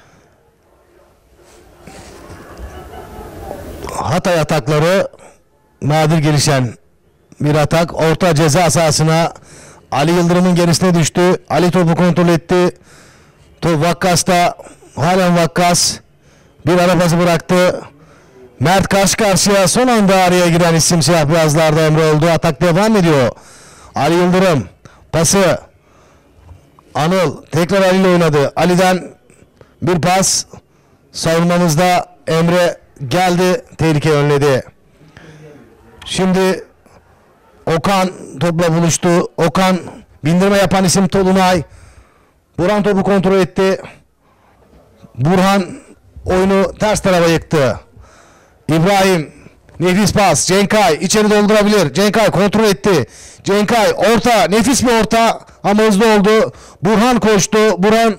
Hatay atakları nadir gelişen bir atak. Orta ceza sahasına Ali Yıldırım'ın gerisine düştü. Ali topu kontrol etti. Top Vakkas'ta, halen Vakkas bir ara pası bıraktı. Mert karşı karşıya, son anda araya giren isim siyah beyazlarda Emre oldu. Atak devam ediyor. Ali Yıldırım pası, Anıl tekrar Ali ile oynadı. Ali'den bir pas, savunmamızda Emre geldi, tehlike önledi. Şimdi Okan topla buluştu. Okan, bindirme yapan isim Tolunay. Burhan topu kontrol etti. Burhan oyunu ters tarafa yıktı. İbrahim, nefis pas. Cenkay içeri doldurabilir. Cenkay kontrol etti. Cenkay orta, nefis bir orta ama hızlı oldu. Burhan koştu. Burhan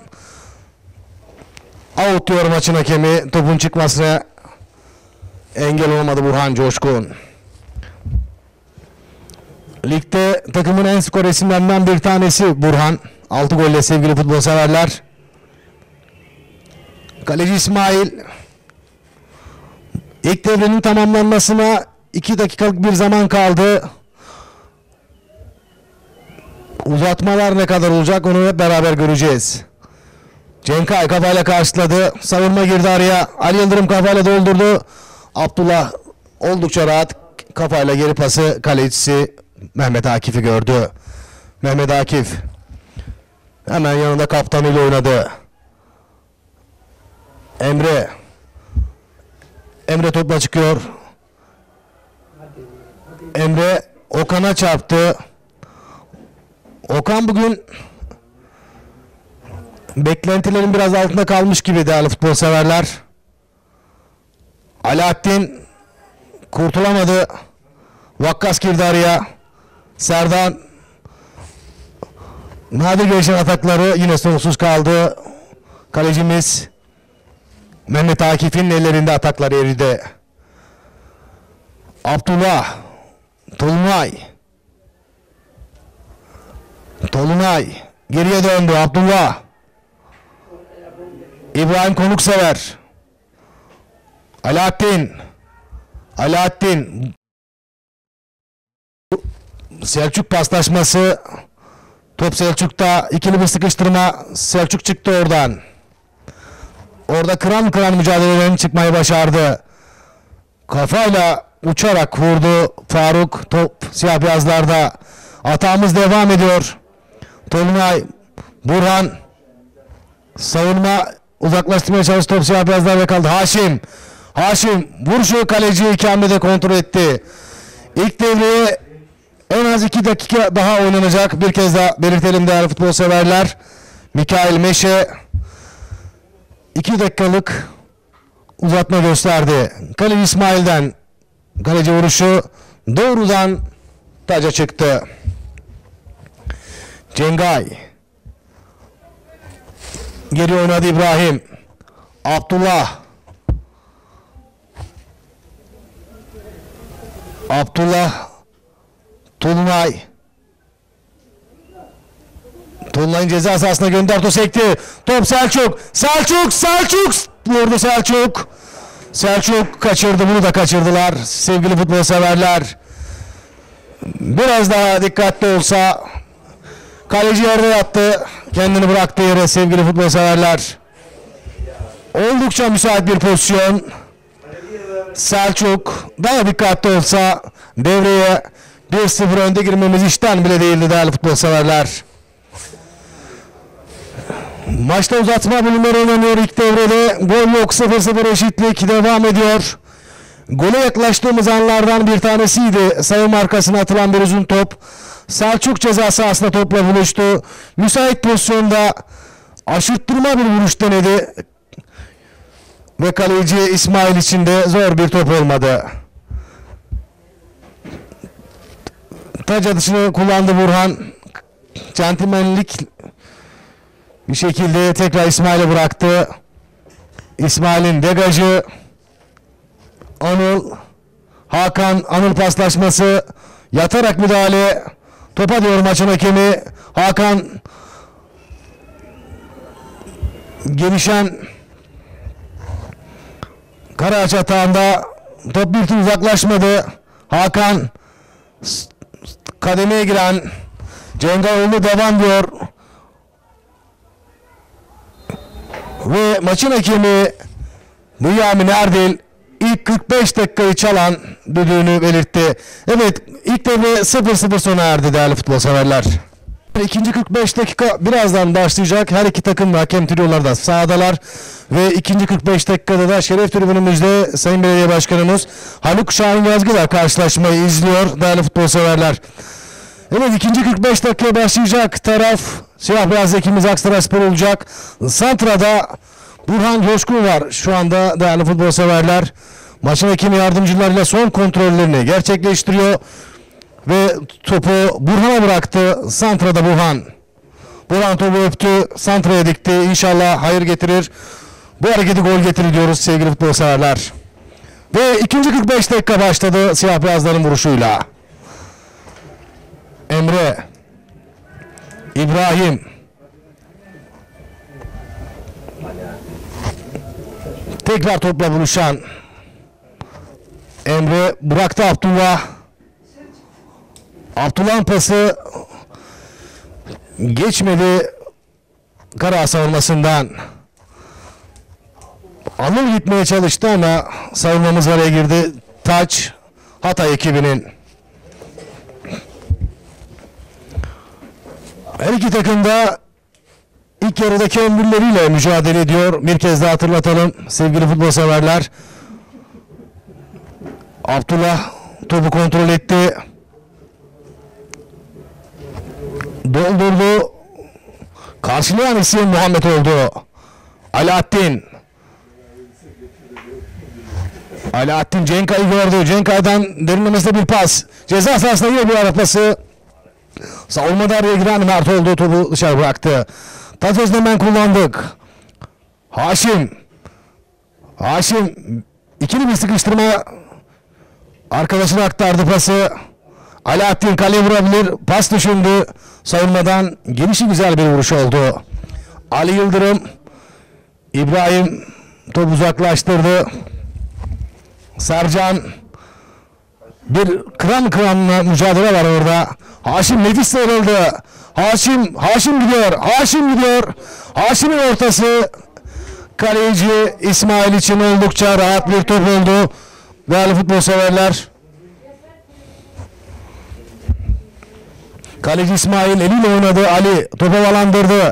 out diyor maçın hakemi. Topun çıkmasına engel olmadı Burhan Coşkun. Ligde takımın en skor isimlerinden bir tanesi Burhan. altı golle sevgili futbol severler. Kaleci İsmail. İlk devrenin tamamlanmasına iki dakikalık bir zaman kaldı. Uzatmalar ne kadar olacak onu hep beraber göreceğiz. Cenkay kafayla karşıladı. Savunma girdi araya. Ali Yıldırım kafayla doldurdu. Abdullah oldukça rahat kafayla geri pası, kalecisi Mehmet Akif'i gördü. Mehmet Akif hemen yanında kaptanıyla oynadı. Emre. Emre topla çıkıyor. Emre Okan'a çarptı. Okan bugün beklentilerin biraz altında kalmış gibi değerli futbol severler. Alaaddin kurtulamadı. Vakkas girdi araya. Serdan, nadir gelişen atakları yine sonuçsuz kaldı. Kalecimiz Mehmet Akif'in ellerinde ataklar eridi. Abdullah, Tolunay. Tolunay geriye döndü. Abdullah. İbrahim Konuksever. Alaaddin. Alaaddin. Selçuk paslaşması. Top Selçuk'ta, ikili bir sıkıştırma. Selçuk çıktı oradan. Orada kıran kıran mücadelelerini çıkmayı başardı. Kafayla uçarak vurdu Faruk. Top siyah beyazlarda. Atağımız devam ediyor. Tolunay, Burhan savunma uzaklaştırmaya çalıştı. Top siyah beyazlarda kaldı. Haşim. Haşim vuruşu kaleciyi iki hamlede kontrol etti. İlk devreye en az iki dakika daha oynanacak. Bir kez daha belirtelim değerli futbol severler. Mikail Meşe iki dakikalık uzatma gösterdi. Kaleci İsmail'den kaleci vuruşu doğrudan taca çıktı. Cengay geri oynadı İbrahim. Abdullah. Abdullah. Tolunay. Tolunay'ın ceza sahasına gönder, top sekti. Top Selçuk. Selçuk. Selçuk. Vurdu Selçuk. Selçuk kaçırdı. Bunu da kaçırdılar. Sevgili futbol severler. Biraz daha dikkatli olsa. Kaleci yerde yattı. Kendini bıraktı yere sevgili futbol severler. Oldukça müsait bir pozisyon. Selçuk daha dikkatli olsa devreye bir sıfır önde girmemiz işten bile değildi değerli futbol severler. Maçta uzatma bölümleri oynanıyor ilk devrede. Gol yok, sıfır sıfır eşitlik devam ediyor. Gole yaklaştığımız anlardan bir tanesiydi. Savunma arkasına atılan bir uzun top. Selçuk ceza sahasında topla buluştu. Müsait pozisyonda aşırttırma bir vuruş denedi. Ve kaleci İsmail için de zor bir top olmadı. Taç atışını kullandı Burhan. Centilmenlik bir şekilde tekrar İsmail'e bıraktı. İsmail'in degajı. Anıl. Hakan. Anıl paslaşması. Yatarak müdahale. Topa diyor maçın hakemi. Hakan gelişen Karaağaç atağında top bir türlü uzaklaşmadı. Hakan kademeye giren Cengaroğlu devam diyor. Ve maçın hakemi Bünyamin Erdil ilk kırk beş dakikayı çalan düdüğünü belirtti. Evet, ilk devre sıfır sıfır sona erdi değerli futbol severler. İkinci kırk beş dakika birazdan başlayacak. Her iki takım ve hakem triolar da sahadalar. Ve ikinci kırk beş dakikada da şeref tribünümüzde Sayın Belediye Başkanımız Haluk Şahin Yazgılar karşılaşmayı izliyor değerli futbol severler. Evet, ikinci kırk beş dakika başlayacak. Taraf siyah beyaz ekimiz Aksarayspor olacak. Santra'da Burhan Coşkun var şu anda değerli futbol severler. Maçın hakemi yardımcılarıyla son kontrollerini gerçekleştiriyor. Ve topu Burhan'a bıraktı. Santra'da Burhan. Burhan topu öptü. Santra'ya dikti. İnşallah hayır getirir. Bu hareketi gol getirir diyoruz sevgili futbol severler. Ve ikinci kırk beş dakika başladı siyah beyazların vuruşuyla. Emre, İbrahim, tekrar topla buluşan Emre bıraktı Abdullah. Abdullah'ın pası geçmedi Karaağaç savunmasından. Anıl gitmeye çalıştı ama savunmamız araya girdi. Taç Hatay ekibinin. Her iki takım da ilk yarıdaki on birleriyle mücadele ediyor. Bir kez daha hatırlatalım sevgili futbol severler. Abdullah topu kontrol etti. Doldurdu. Karşılayan isim Muhammed oldu. Alaaddin. Alaaddin Cenkay'ı gördü. Cenkay'dan derinlemesine bir pas. Ceza sahasına yine bir ara pası. Savunmada araya giren Mert oldu. Topu dışarı bıraktı. Taç Özdemen kullandık. Haşim. Haşim ikili bir sıkıştırma. Arkadaşına aktardı pası. Alaaddin kaleye vurabilir. Pas düşündü. Savunmadan gelişi güzel bir vuruş oldu. Ali Yıldırım. İbrahim topu uzaklaştırdı. Sercan. Bir kıran kıranla mücadele var orada. Haşim nefis sıyrıldı. Haşim, Haşim gidiyor. Haşim gidiyor. Haşim'in ortası kaleci İsmail için oldukça rahat bir top oldu. Değerli futbol severler. Kaleci İsmail eliyle oynadı. Ali topu havalandırdı.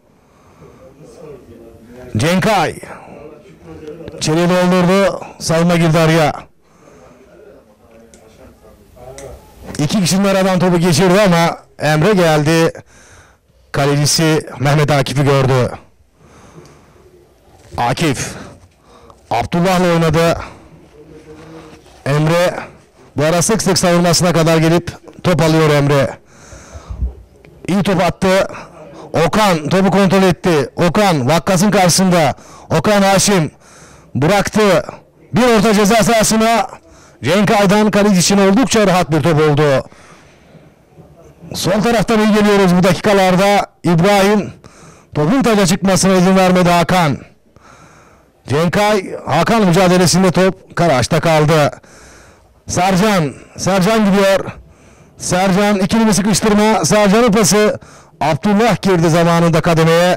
Cenkay içeriye doldurdu. Savunma girdi araya. İki kişinin aradan topu geçirdi ama Emre geldi. Kalecisi Mehmet Akif'i gördü. Akif Abdullah'la oynadı. Emre bu ara sık sık savunmasına kadar gelip top alıyor Emre. İyi top attı. Okan topu kontrol etti. Okan Vakkas'ın karşısında. Okan Haşim bıraktı. Bir orta ceza sahasına. Cenkay'dan kaleci için oldukça rahat bir top oldu. Sol taraftan iyi geliyoruz bu dakikalarda. İbrahim topun taca çıkmasına izin vermedi Hakan. Cenkay Hakan mücadelesinde top Karaağaç'ta kaldı. Sercan Sercan gidiyor. Sercan ikili bir sıkıştırma. Sercan'ın pası. Abdullah girdi zamanında kademeye.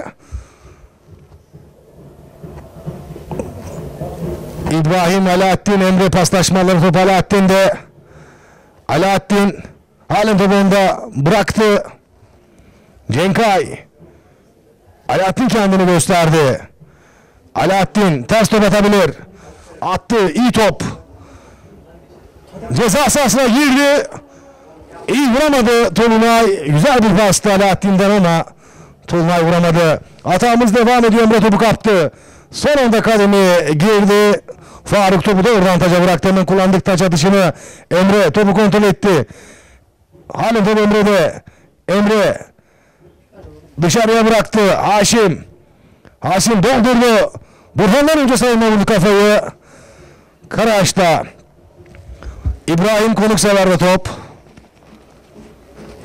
İbrahim, Alaaddin, Emre paslaşmaları top Alaaddin'de. Alaaddin halen topunda bıraktı. Cenkay. Alaaddin kendini gösterdi. Alaaddin ters top atabilir. Attı. İyi top. Ceza sahasına girdi. İyi vuramadı Tolunay. Güzel bir pastı Alaaddin'den ama Tolunay vuramadı. Hatamız devam ediyor. Emre topu kaptı. Son anda kademeye girdi. Faruk topu da oradan taca bıraktı. Hemen kullandık taç atışını. Emre topu kontrol etti. Halen top Emre'de. Emre dışarıya bıraktı. Haşim. Haşim doldurdu. Burhan'dan önce savunma vurdu kafayı. Karaağaç'ta. İbrahim Konuksever'de top.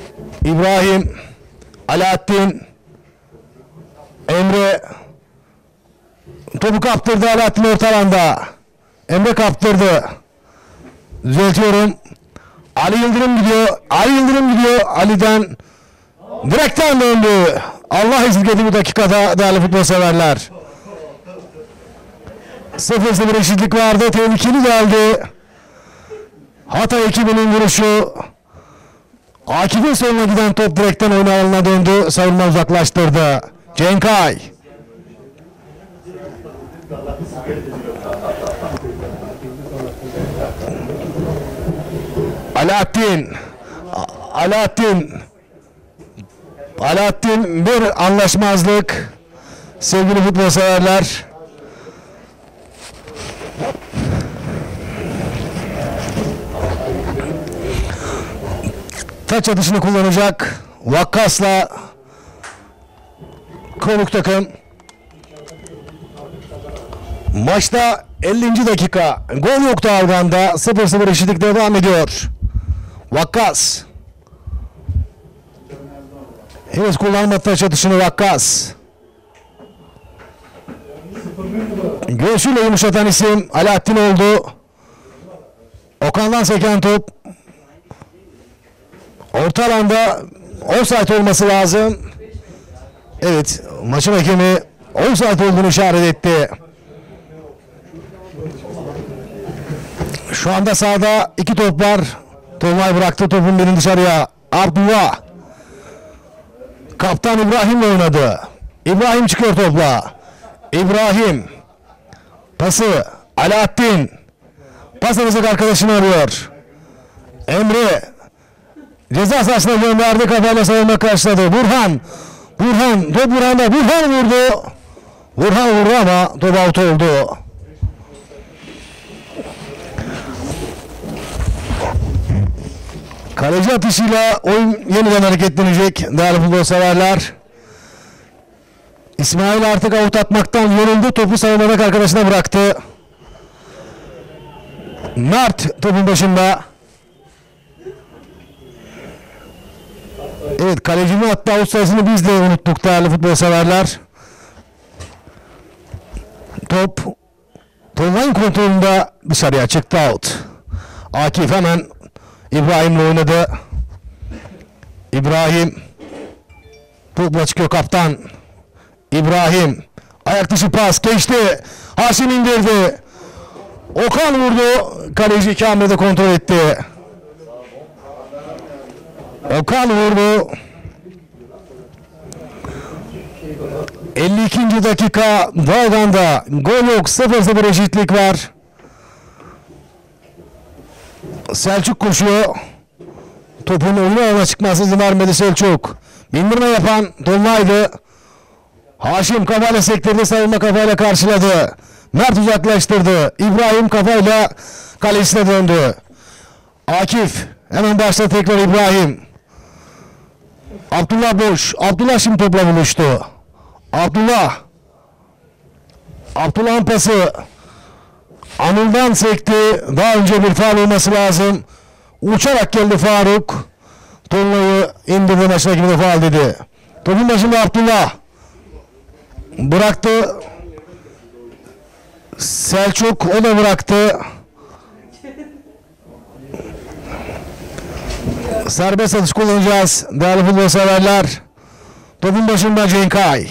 İbrahim. Alaaddin. Emre. Topu kaptırdı Alaaddin orta alanda. Emre kaptırdı. Düzeltiyorum. Ali Yıldırım gidiyor. Ali Yıldırım gidiyor. Ali'den direkten döndü. Allah izledi bu dakikada değerli futbol severler. sıfır sıfır eşitlik vardı. Tehlikeli geldi. Hatay ekibinin vuruşu. Akif'in sonuna giden top direkten oyun alanına döndü. Savunma uzaklaştırdı. Cenkay. Alaaddin. Alaaddin. Alaaddin bir anlaşmazlık. Sevgili futbol severler. Taç atışını kullanacak. Vakkas'la konuk takım. Maçta ellinci dakika. Gol yoktu Algan'da. sıfır sıfır eşitlik devam ediyor. Vakkas. Evet, kullanma taç atışını Vakkas. Göğsüyle yumuşatan isim Alaaddin oldu. Okan'dan seken top. Orta alanda offside olması lazım. Evet, maçın hakemi offside olduğunu işaret etti. Şu anda sahada iki top var. Tolunay bıraktı topun birini dışarıya. Abdullah. Kaptan İbrahim'le oynadı. İbrahim çıkıyor topla. İbrahim. Pası. Alaaddin. Pas alacak arkadaşını arıyor. Emre. Ceza sahasına gönderdi. Kafayla savunma karşıladı. Burhan. Burhan. Top Burhan'da. Burhan vurdu. Burhan vurdu ama top out oldu. Kaleci atışıyla oyun yeniden hareketlenecek değerli futbol severler. İsmail artık avut atmaktan yoruldu. Topu savunmadaki arkadaşına bıraktı. Mert topun başında. Evet, kalecinin hatta avut sayısını biz de unuttuk değerli futbol severler. Top Tolunay'ın kontrolünde dışarıya çıktı, out. Akif hemen İbrahim'le oynadı. İbrahim topla çıkıyor kaptan. İbrahim ayak dışı pas geçti. Haşim indirdi. Okan vurdu. Kaleci iki hamlede kontrol etti. Okan vurdu. elli ikinci dakika. Dalgan'da gol yok. sıfır sıfır eşitlik var. Selçuk koşuyor. Topun önüne ona çıkması izin vermedi Selçuk. Bindirme yapan Tolunay'dı. Haşim kafayla sektirdi. Savunma kafayla karşıladı. Mert uzaklaştırdı. İbrahim kafayla kalesine döndü. Akif hemen başladı tekrar İbrahim. Abdullah boş. Abdullah şimdi topla buluştu. Abdullah. Abdullah'ın pası. Anıl'dan sekti. Daha önce bir faul olması lazım. Uçarak geldi Faruk. Tolunay'ı indirdi, maçına gibi de faul dedi. Topun başında Abdullah. Bıraktı. Selçuk o da bıraktı. Serbest atış kullanacağız değerli futbol severler. Topun başında Cenkay.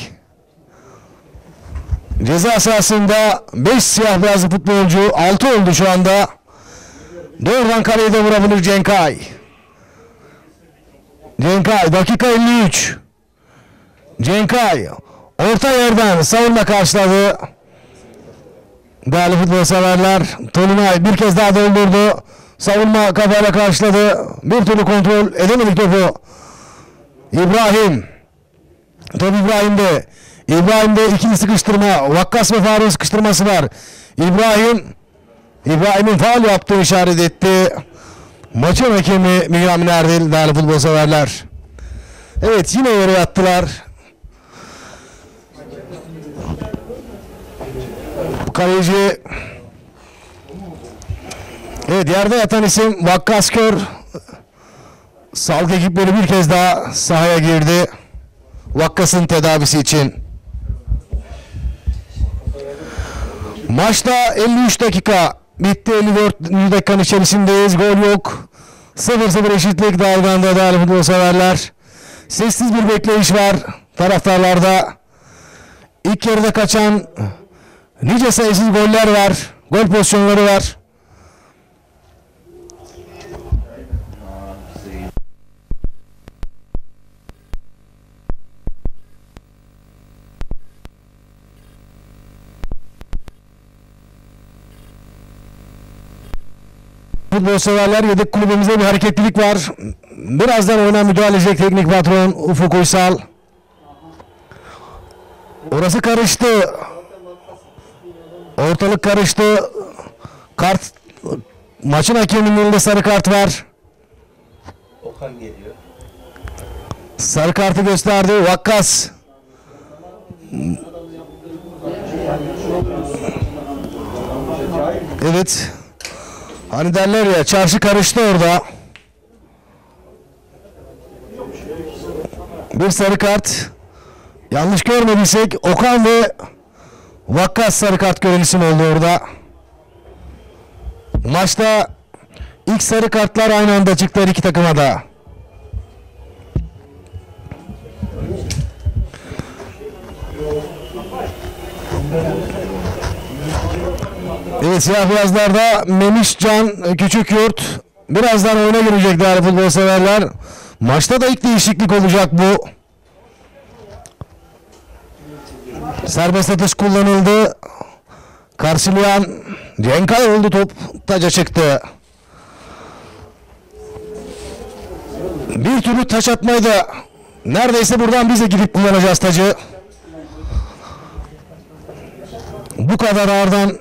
Ceza sahasında beş siyah beyazlı futbolcu, altı oldu şu anda. Doğrudan kaleye de vurabilir Cenkay. Cenkay dakika elli üç. Cenkay orta yerden savunma karşıladı. Değerli futbol severler, Tolunay bir kez daha doldurdu. Savunma kafayla karşıladı. Bir türlü kontrol edemedik topu. İbrahim. Top İbrahim'de. İbrahim'de ikili sıkıştırma. Vakkas ve Faruk'un sıkıştırması var. İbrahim. İbrahim'in faul yaptığı işaret etti. Maçın hakemi Mihramin Erdil değerli futbol severler. Evet, yine yere yattılar. Kaleci. Evet, yerde yatan isim Vakkas Kör. Sağlık ekipleri bir kez daha sahaya girdi. Vakkas'ın tedavisi için. Maçta elli üç dakika bitti. elli dört dakikanın içerisindeyiz. Gol yok. sıfır sıfır eşitlik Dalgan'da değerli futbol severler. Sessiz bir bekleyiş var taraftarlarda. İlk yarıda kaçan nice sayısız goller var. Gol pozisyonları var. Futbol severler, yedek kulübümüzde bir hareketlilik var. Birazdan oyuna müdahale edecek teknik patron Ufuk Uysal. Orası karıştı. Ortalık karıştı. Kart, maçın hakeminin elinde sarı kart var. Okan geliyor. Sarı kartı gösterdi. Vakkas. Evet. Hani derler ya, çarşı karıştı orada. Bir sarı kart. Yanlış görmediysek Okan ve Vakkas sarı kart gören isim oldu orada. Maçta ilk sarı kartlar aynı anda çıktı her iki takıma da. Evet, siyah beyazlarda Memişcan Küçükyurt birazdan oyuna girecek değerli futbol severler. Maçta da ilk değişiklik olacak bu. Serbest atış kullanıldı. Karşılayan Cenkay oldu, top taca çıktı. Bir türlü taç atmayı da neredeyse buradan bize gidip kullanacağız tacı. Bu kadar ağırdan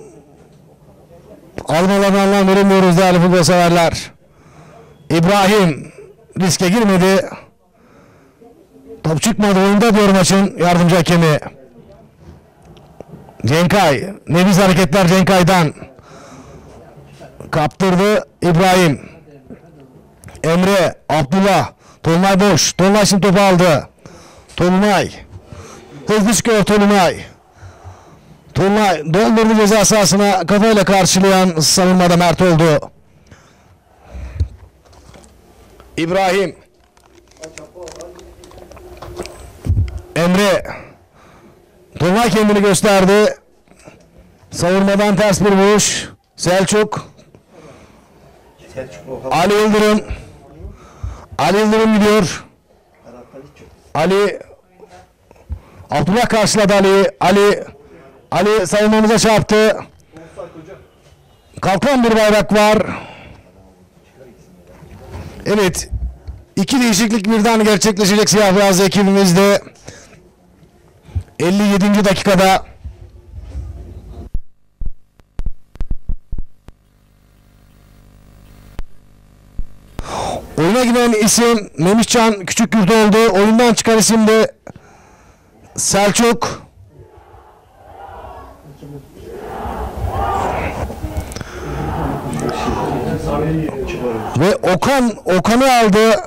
almalarına anlam veremiyoruz değerli futbol severler. İbrahim riske girmedi. Top çıkmadı oyunda diyor maçın yardımcı hakemi. Cenkay. Neviz hareketler Cenkay'dan. Kaptırdı İbrahim. Emre. Abdullah. Tolunay boş. Tolunay şimdi topu aldı. Tolunay. Hızlı çıkıyor Tolunay. Tolunay doldurdu ceza sahasına, kafayla karşılayan savunmada Mert oldu. İbrahim. Emre. Tolunay kendini gösterdi. Savunmadan ters bir vuruş. Selçuk. Ali Yıldırım. Ali Yıldırım gidiyor. Ali. Abdullah karşıladı Ali. Ali. Ali savunmamıza çarptı. Kalkan bir bayrak var. Evet. İki değişiklik birden gerçekleşecek siyah beyaz ekibimizde. elli yedinci dakikada. Oyuna giren isim Memişcan Küçükyurt oldu. Oyundan çıkan isim de Selçuk. Ve Okan Okan'ı aldı.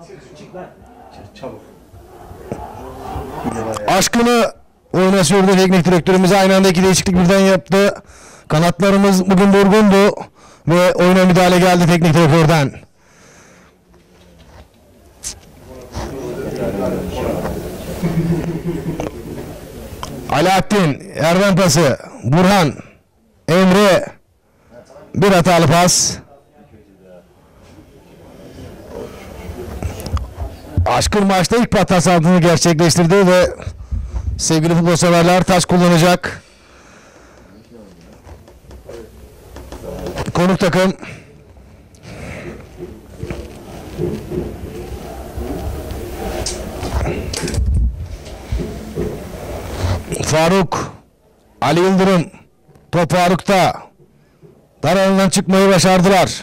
Aşkını oyuna sürdü teknik direktörümüz, aynı anda iki değişiklik birden yaptı. Kanatlarımız bugün durgundu ve oyuna müdahale geldi teknik direktörden. Alaaddin, Erden pası, Burhan, Emre, bir hatalı pas. Aşkın maçta ilk pas aldığını gerçekleştirdi ve sevgili futbol severler taç kullanacak. Konuk takım. Faruk, Ali Yıldırım, top Faruk'ta. Dar alandan çıkmayı başardılar.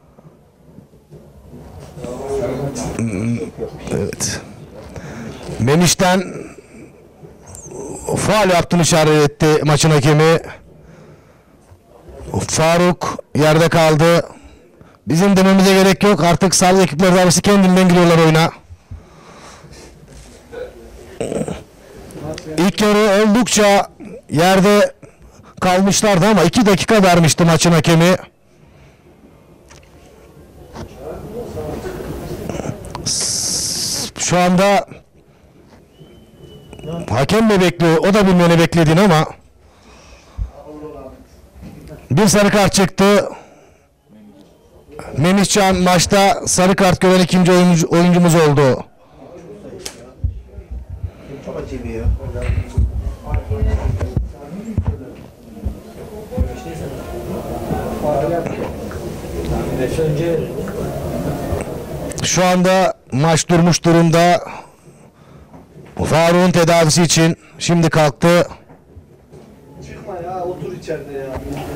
Evet. Memiş'ten faul yaptığını işaret etti maçın hakemi. Faruk yerde kaldı. Bizim dememize gerek yok. Artık sağlık ekipleri arası kendinden giriyorlar oyuna. İlk yarı oldukça yerde kalmışlardı ama iki dakika vermişti maçın hakemi. Şu anda hakem mi bekliyor? O da bilmiyor ne beklediğini ama bir sarı kart çıktı. Memişcan maçta sarı kart gören ikinci oyuncu, oyuncumuz oldu. Çok acemi ya. Şu anda maç durmuş durumda. Faruk'un tedavisi için şimdi kalktı. Çıkma ya, otur içeride ya.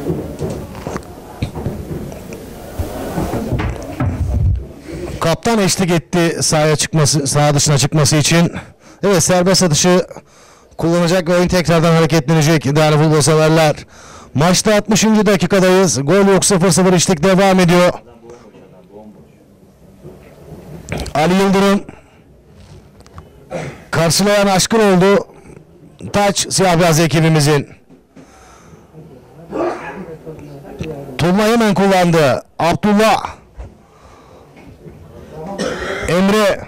Kaptan eşlik etti sahaya çıkması, saha dışına çıkması için. Evet, serbest atışı kullanacak ve oyun tekrardan hareketlenecek değerli futbol severler. Maçta altmışıncı dakikadayız. Gol yok, sıfır sıfır eşlik devam ediyor. Ali Yıldırım karşılayan Aşkın oldu. Taç siyah beyaz ekibimizin. Tulma hemen kullandı. Abdullah. Emre.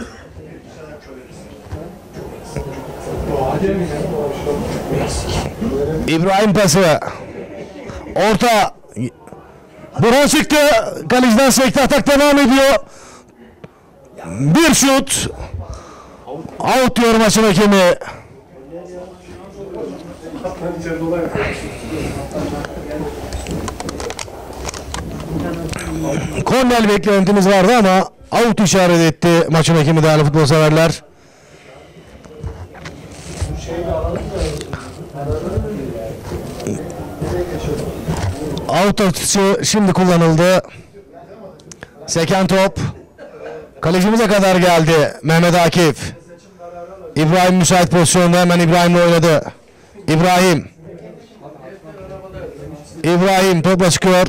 İbrahim pası. Orta. Burhan çıktı. Kaleciden sekte atak devam ediyor. Bir şut. Out diyor maçın hakemi. Korner beklentimiz vardı ama out işaret etti maçın hakemi değerli futbol severler. Out atışı şimdi kullanıldı. Seken top. Kalecimize kadar geldi Mehmet Akif. İbrahim müsait pozisyonda, hemen İbrahim'le oynadı. İbrahim. İbrahim topla çıkıyor.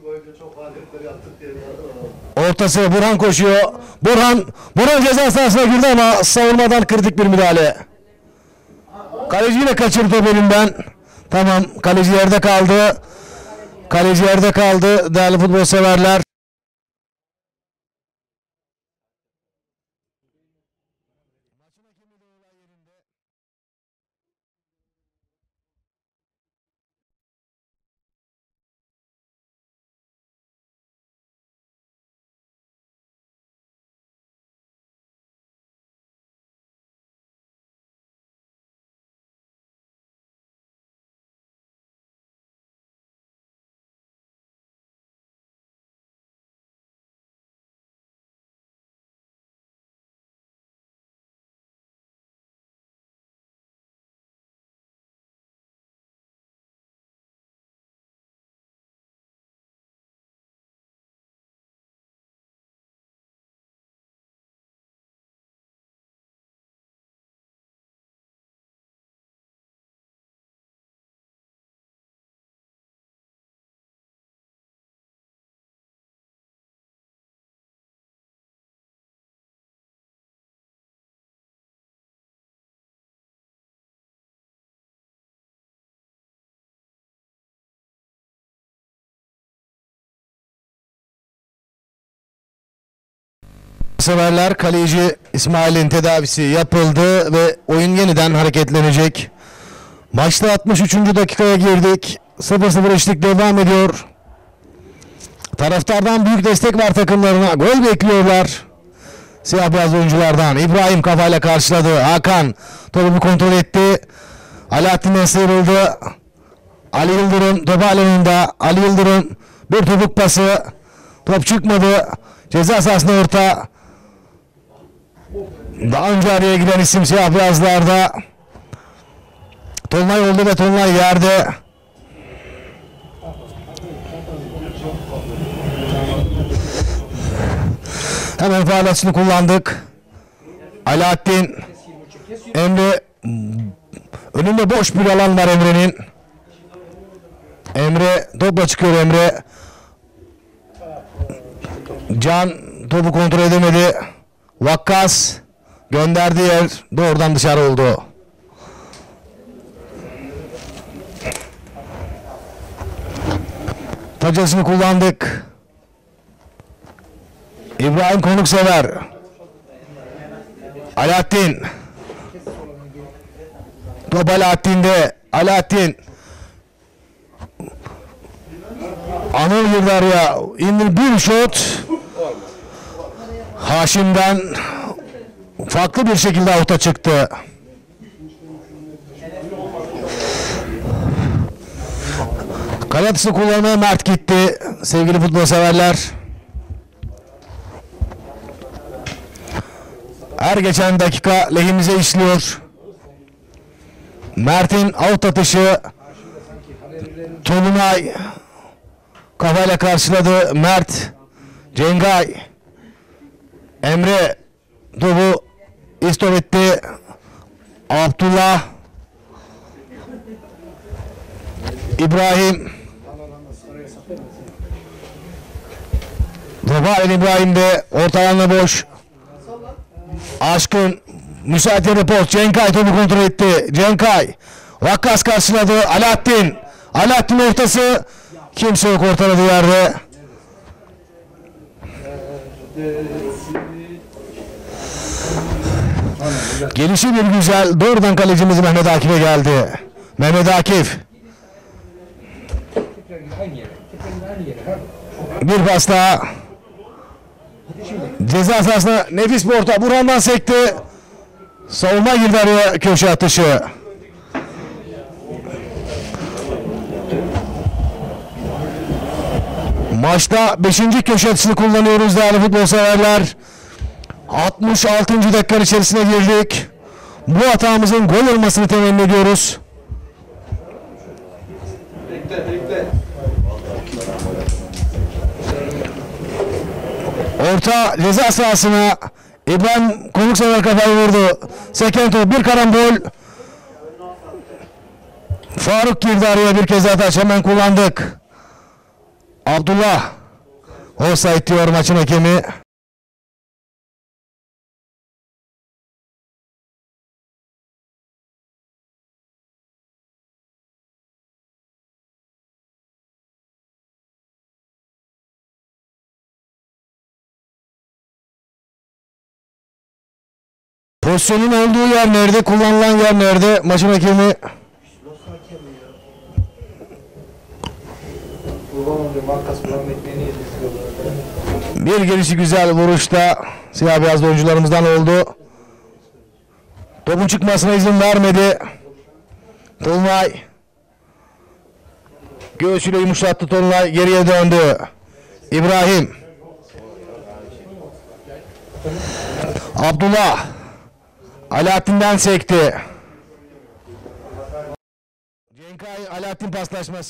Ortası Burhan koşuyor. Burhan, Burhan ceza sahasına girdi ama savunmadan kritik bir müdahale. Kaleci yine kaçırdı top elinden. Tamam, kaleci yerde kaldı. Kaleci yerde kaldı değerli futbol severler. Severler, kaleci İsmail'in tedavisi yapıldı ve oyun yeniden hareketlenecek. Maçta altmış üçüncü dakikaya girdik. sıfır sıfır eşlik devam ediyor. Taraftardan büyük destek var takımlarına. Gol bekliyorlar. Siyah beyaz oyunculardan. İbrahim kafayla karşıladı. Hakan topu kontrol etti. Alaaddin'den sıyrıldı. Ali Yıldırım top alanında. Ali Yıldırım bir topuk pası. Top çıkmadı. Ceza sahasına orta. Daha önce araya giren isim siyah beyazlarda. Tolunay oldu ve Tolunay yerde. Hemen faul atışını kullandık. Alaaddin. Emre. Önünde boş bir alan var Emre'nin. Emre topla çıkıyor Emre. Can topu kontrol edemedi. Vakkas gönderdiği yer doğrudan dışarı oldu. Tacasını kullandık. İbrahim Konuksever. Alaaddin. Top Alaaddin'de. Alaaddin. Anıl girdi araya. İndir bir şut. Haşim'den farklı bir şekilde out'a çıktı. Kanatısı kullanmaya Mert gitti. Sevgili futbol severler. Her geçen dakika lehimize işliyor. Mert'in out atışı. Tolunay kafayla karşıladı. Mert. Cengay. Emre topu istop etti. Abdullah. İbrahim. Topu İbrahim'de orta alanda boş. Aşkın müsait yere post. Cenkay topu kontrol etti. Cenkay. Vakkas karşıladı. Alaaddin. Alaaddin ortası. Kimse yok ortaladığı yerde. Gelişi bir güzel. Doğrudan kalecimiz Mehmet Akif'e geldi. Mehmet Akif. Bir pas daha. Ceza sahasına nefis bir orta. Burhan'dan sekti. Savunma girdi araya, köşe atışı. Maçta beşinci köşe atışını kullanıyoruz değerli futbol severler. altmış altıncı dakika içerisine girdik. Bu hatamızın gol olmasını temenni ediyoruz. Bekle bekle. Orta ceza sahasına İbrahim Konuksever kafayı vurdu. Seken top, bir karambol. Faruk girdi araya, bir kez daha taç hemen kullandık. Abdullah. Offside diyor maçın hakemi. Pozisyonun olduğu yer nerede? Kullanılan yer nerede? Maçın hakemi. Bir gelişi güzel vuruşta siyah beyaz oyuncularımızdan oldu. Topun çıkmasına izin vermedi. Tolunay. Göğsüyle yumuşattı Tolunay. Geriye döndü. İbrahim. Abdullah. Alaaddin'den sekti. Cenkay Alaaddin paslaşması.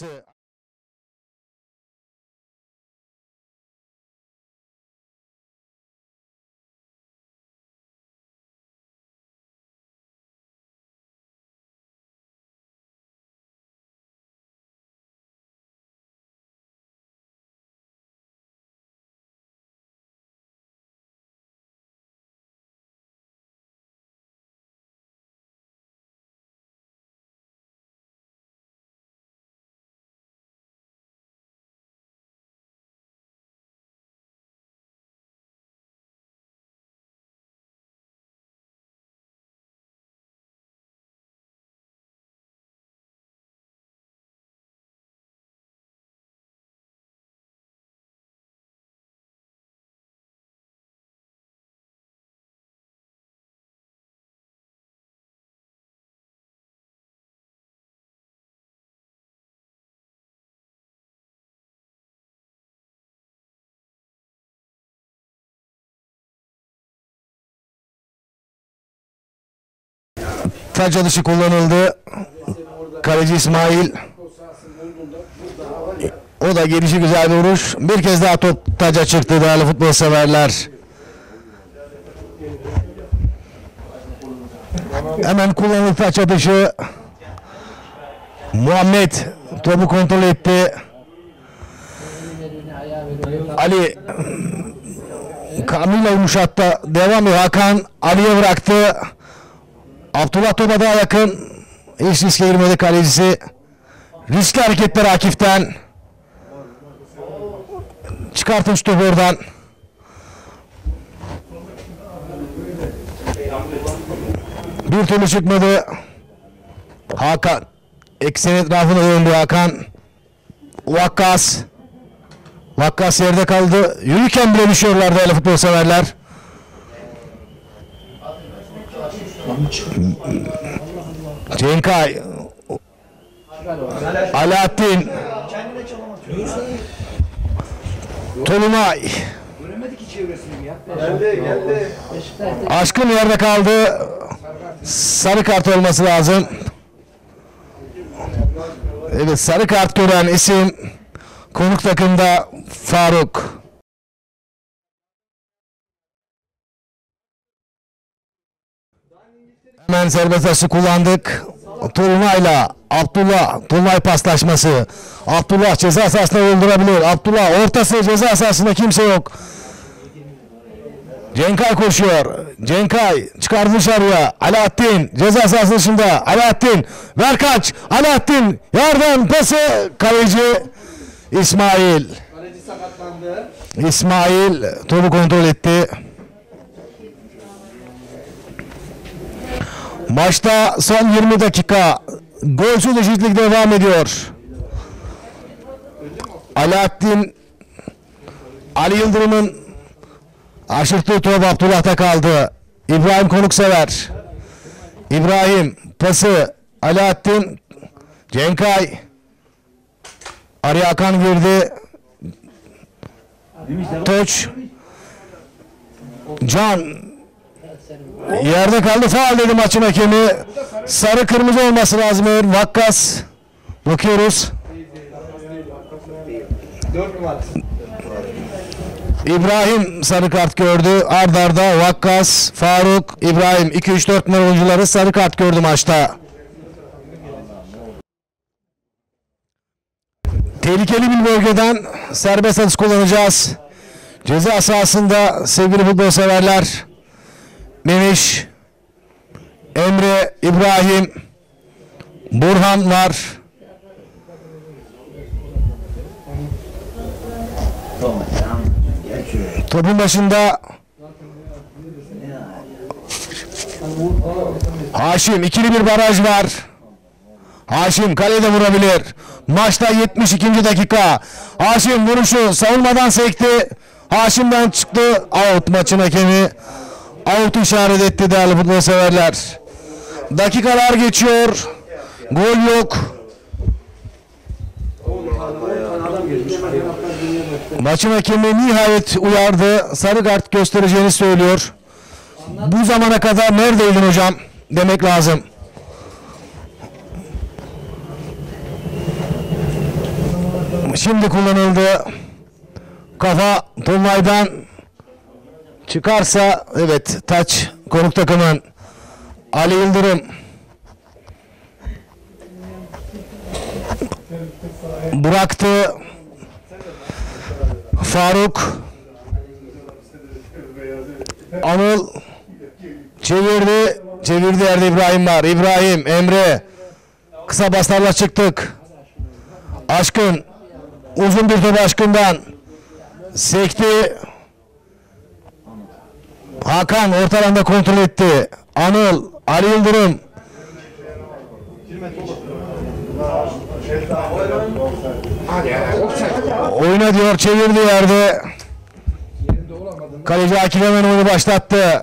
Taç atışı kullanıldı. Kaleci İsmail. O da gelişi güzel bir vuruş. Bir kez daha top taca çıktı değerli futbol severler. Hemen kullanıldı taç atışı. Muhammed topu kontrol etti. Ali Kamil'le yumuşattı. Devam ediyor. Hakan Ali'ye bıraktı. Abdullah topa daha yakın. Hiç riske girmedi kalecisi. Riskli hareketler Akif'ten. Çıkartın şu topu oradan. Bir türlü çıkmadı. Hakan. Eksen etrafına döndü Hakan. Vakkas. Vakkas yerde kaldı. Yürürken bile düşüyorlar değerli futbol severler. Cenkay. Alaaddin. Tolunay. Geldi geldi. Aşkın yerde kaldı. Sarı kart olması lazım. Evet, sarı kart gören isim konuk takımda Faruk. Hemen serbest atışı kullandık. Tolunay'la Abdullah, Tolunay paslaşması. Abdullah ceza sahasına doldurabilir. Abdullah ortası, ceza sahasında kimse yok. Cenkay koşuyor. Cenkay çıkardı dışarıya. Alaaddin ceza sahası dışında. Alaaddin ver kaç. Alaaddin yardım pası. Kaleci İsmail. Kaleci sakatlandı. İsmail topu kontrol etti. Maçta son yirmi dakika golsüz eşitlik devam ediyor. Alaaddin Ali Yıldırım'ın aşırttığı top Abdullah'ta kaldı. İbrahim Konuksever. İbrahim pası Alaaddin. Cenkay. Araya Hakan girdi. Toç. Can. Yerde kaldı. Faul dedi maçın hakemi. Sarı kırmızı olması lazım. Vakkas. Bakıyoruz. dört numara. İbrahim sarı kart gördü. Arda arda Vakkas, Faruk, İbrahim iki üç dört numara oyuncuları sarı kart gördü maçta. Tehlikeli bir bölgeden serbest atış kullanacağız. Ceza sahasında sevgili futbol severler Memiş, Emre, İbrahim, Burhan var. Topun başında Haşim, ikili bir baraj var. Haşim kalede vurabilir. Maçta yetmiş ikinci dakika. Haşim vuruşu savunmadan sekti. Haşim'den çıktı. Out, maçın hakemi out işaret etti değerli futbol severler. Dakikalar geçiyor. Gol yok. Maçın hakemi nihayet uyardı. Sarı kart göstereceğini söylüyor. Bu zamana kadar neredeydin hocam demek lazım. Şimdi kullanıldı. Kafa Tolunay'dan çıkarsa evet taç konuk takımın. Ali Yıldırım. Bıraktı. Faruk. Anıl çevirdi. Çevirdi, yerde İbrahim var. İbrahim, Emre. Kısa baslarla çıktık. Aşkın. Uzun bir top Aşkın'dan. Sekti. Hakan orta alanda kontrol etti. Anıl, Ali Yıldırım. Oyna diyor, çevirdi yerde. Kaleci Akif hemen oyunu başlattı.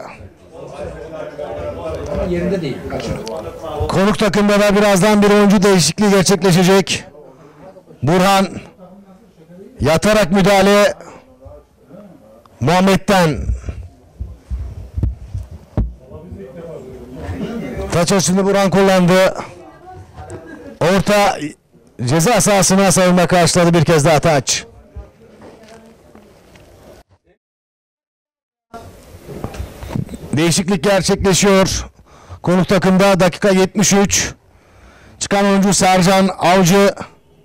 Yerinde değil. Konuk takımda da birazdan bir oyuncu değişikliği gerçekleşecek. Burhan yatarak müdahale Muhammed'den. Taç açısını Burhan kullandı. Orta ceza sahasına savunma karşıladı bir kez daha Taç. Değişiklik gerçekleşiyor. Konuk takımda dakika yetmiş üç. Çıkan oyuncu Sercan Avcı.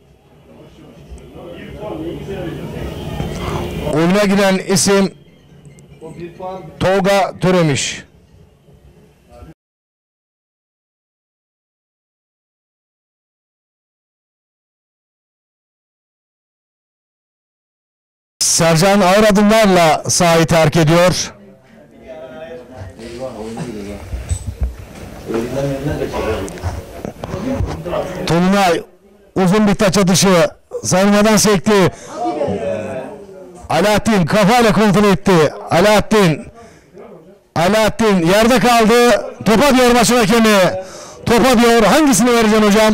Oyuna giren isim Tolga Töremiş. Sercan ağır adımlarla sahayı terk ediyor. Tolunay uzun bir taç atışı savunmadan sekti. Alaaddin kafayla kontrol etti. Alaaddin Alaaddin yerde kaldı. Topa diyor maçın hakemi. Topa diyor. Hangisini vereceksin hocam?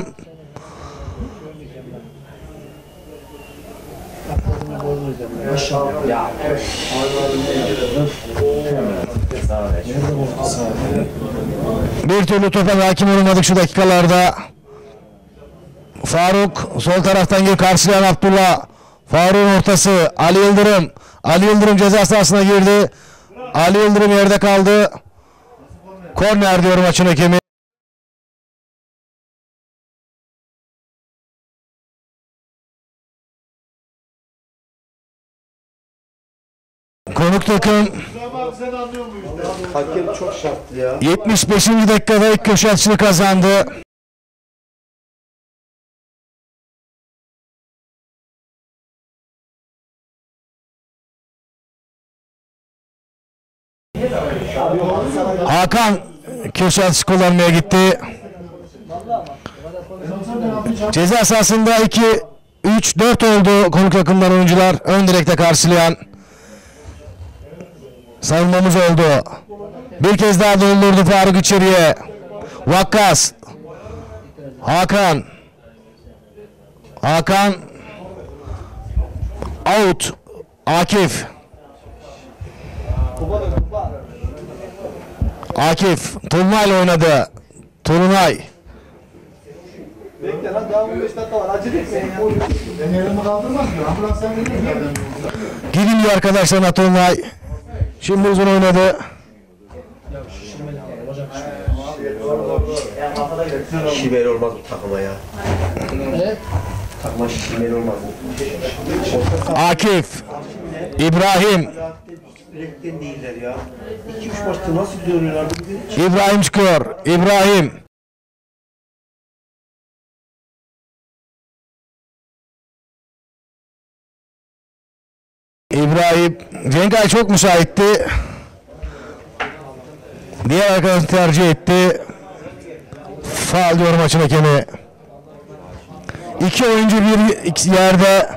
Bir türlü topa hakim olmadık şu dakikalarda. Faruk sol taraftan geliyor, karşılayan Abdullah. Faruk'un ortası Ali Yıldırım. Ali Yıldırım ceza sahasına girdi. Ali Yıldırım yerde kaldı. Korner diyor maçın hakemi. Konuk takım Hakem çok şarttı ya. yetmiş beşinci dakikada ilk köşe atışını kazandı. Hakan köşe atışı kullanmaya gitti. Ceza sahasında iki üç dört oldu konuk takımdan oyuncular. Ön direkte karşılayan savunmamız oldu. Bir kez daha doldurdu Faruk içeriye. Vakkas. Hakan. Hakan. Out. Akif. Akif. Tolunay ile oynadı. Tolunay. Bekle lan, daha on beş dakika var. Acele etsen ya. Ben elimi kaldırmaz mı? Ambulans sen verir zaten. Gidin arkadaşlarına Tolunay. Şimdi uzun oynadı. Şiver olmaz bu takıma ya. Takıma şiver olmaz. Akif. İbrahim. Direkten değiller ya. İki üç maçta nasıl dönüyorlar? İbrahim çıkıyor. İbrahim. İbrahim. Cenkay çok müsaitti. Diğer arkadaşını tercih etti. Faul diyor maçın hakemi. İki oyuncu bir yerde.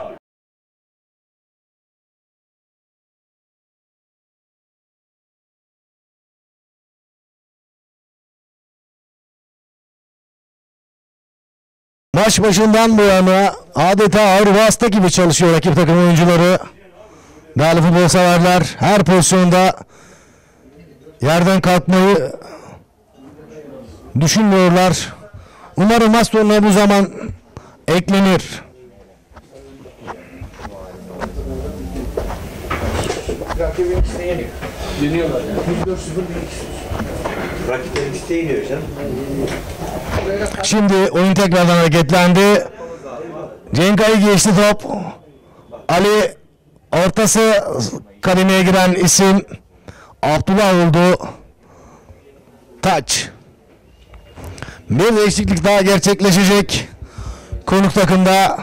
Maç başından bu yana adeta ağır vasıta gibi çalışıyor rakip takım oyuncuları. Değerli futbol severler her pozisyonda yerden kalkmayı düşünmüyorlar. Umarım maç sonuna bu zaman eklenir. Rakibin ikisine yeniyor. Yeniyorlar yani. dört sıfır Rakiplerin ikisine yeniyor canım. Şimdi oyun tekrardan hareketlendi. Cenkay'ı geçti top. Ali ortası kalemeye giren isim Abdullah oldu. Taç. Bir değişiklik daha gerçekleşecek. Konuk takımda.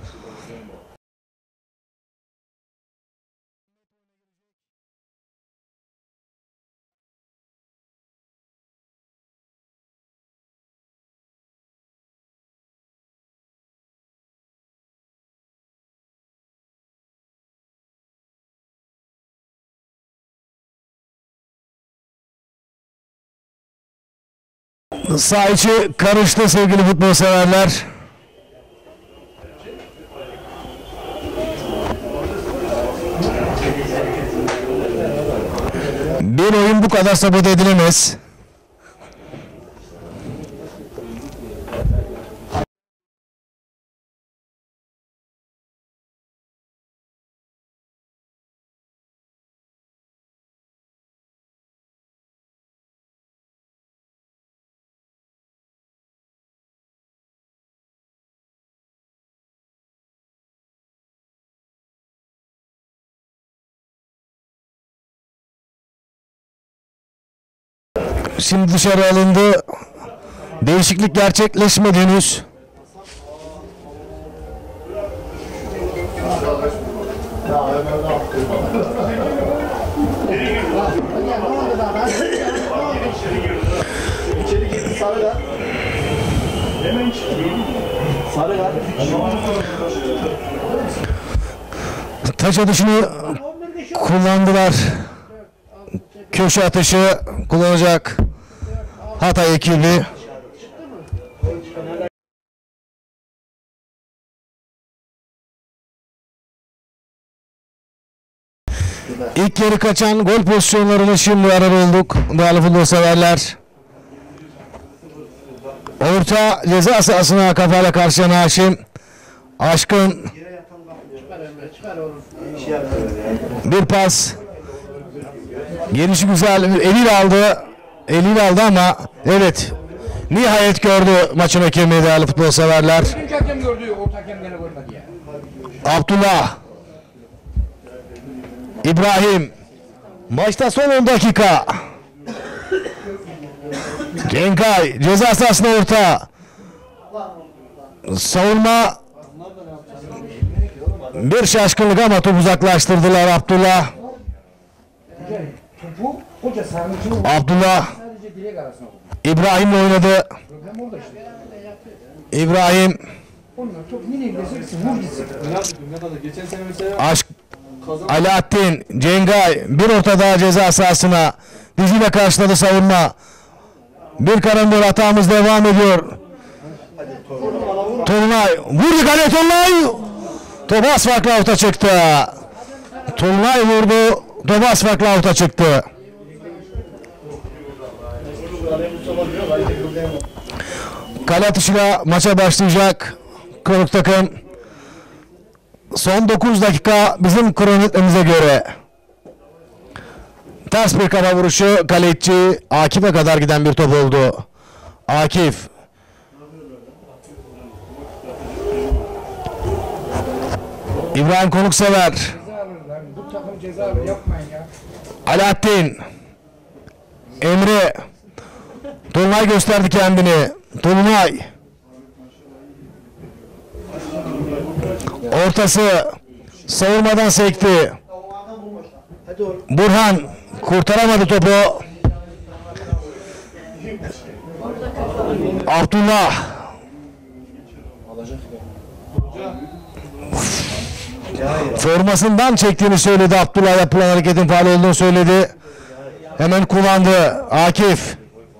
Saha içi karıştı sevgili futbol severler. Bir oyun bu kadar sabote edilemez. Şimdi dışarı alındı. Değişiklik gerçekleşmedi henüz. Ya Ömer İçeri girdi sarı kart. Hemen çıktı. Sarı kart. Taç atışını kullandılar. Köşe atışı kullanacak Hatay ekibi. İlk yarı kaçan gol pozisyonlarını şimdi arar olduk değerli futbol severler. Orta ceza sahasına kafayla karşılayan Haşim. Aşkın bir pas. Gelişi güzel, eliyle aldı. Eliyle aldı ama evet, nihayet gördü maçın hakemi değerli futbol severler. Hakem gördü, orta hakem gene görmedi ya. Abdullah İbrahim, maçta son on dakika. Cenkay ceza sahasına orta. Savunma bir şaşkınlık ama topu uzaklaştırdılar. Abdullah Bu hoca sahanın içine Abdullah sadece direk arasına oldu. İbrahim'le oynadı. Problem orada işte. İbrahim Onlar top nereye giderse gitsin, vur gitsin. Ne kadar? Geçen sene mesela Aşk Alaaddin Cenkay bir orta daha ceza sahasına diziyle karşıladı savunma. Bir karambol hatamız devam ediyor. Tolunay vurdu kaleye Tolunay. Tobas farklı avuta çıktı. Tolunay vurdu. Tobas farklı avuta çıktı. Kale atışıyla maça başlayacak konuk takım. Son dokuz dakika bizim kronometremize göre. Ters bir kafa vuruşu, kaleci Akif'e kadar giden bir top oldu. Akif İbrahim Konuksever, Ceza alırlar. Bu takım ceza alır, yapmayın ya. Alaaddin Emre, Tolunay gösterdi kendini. Tolunay ortası savunmadan sekti. Burhan kurtaramadı topu. Abdullah formasından çektiğini söyledi. Abdullah yapılan hareketin faal olduğunu söyledi. Hemen kullandı Akif.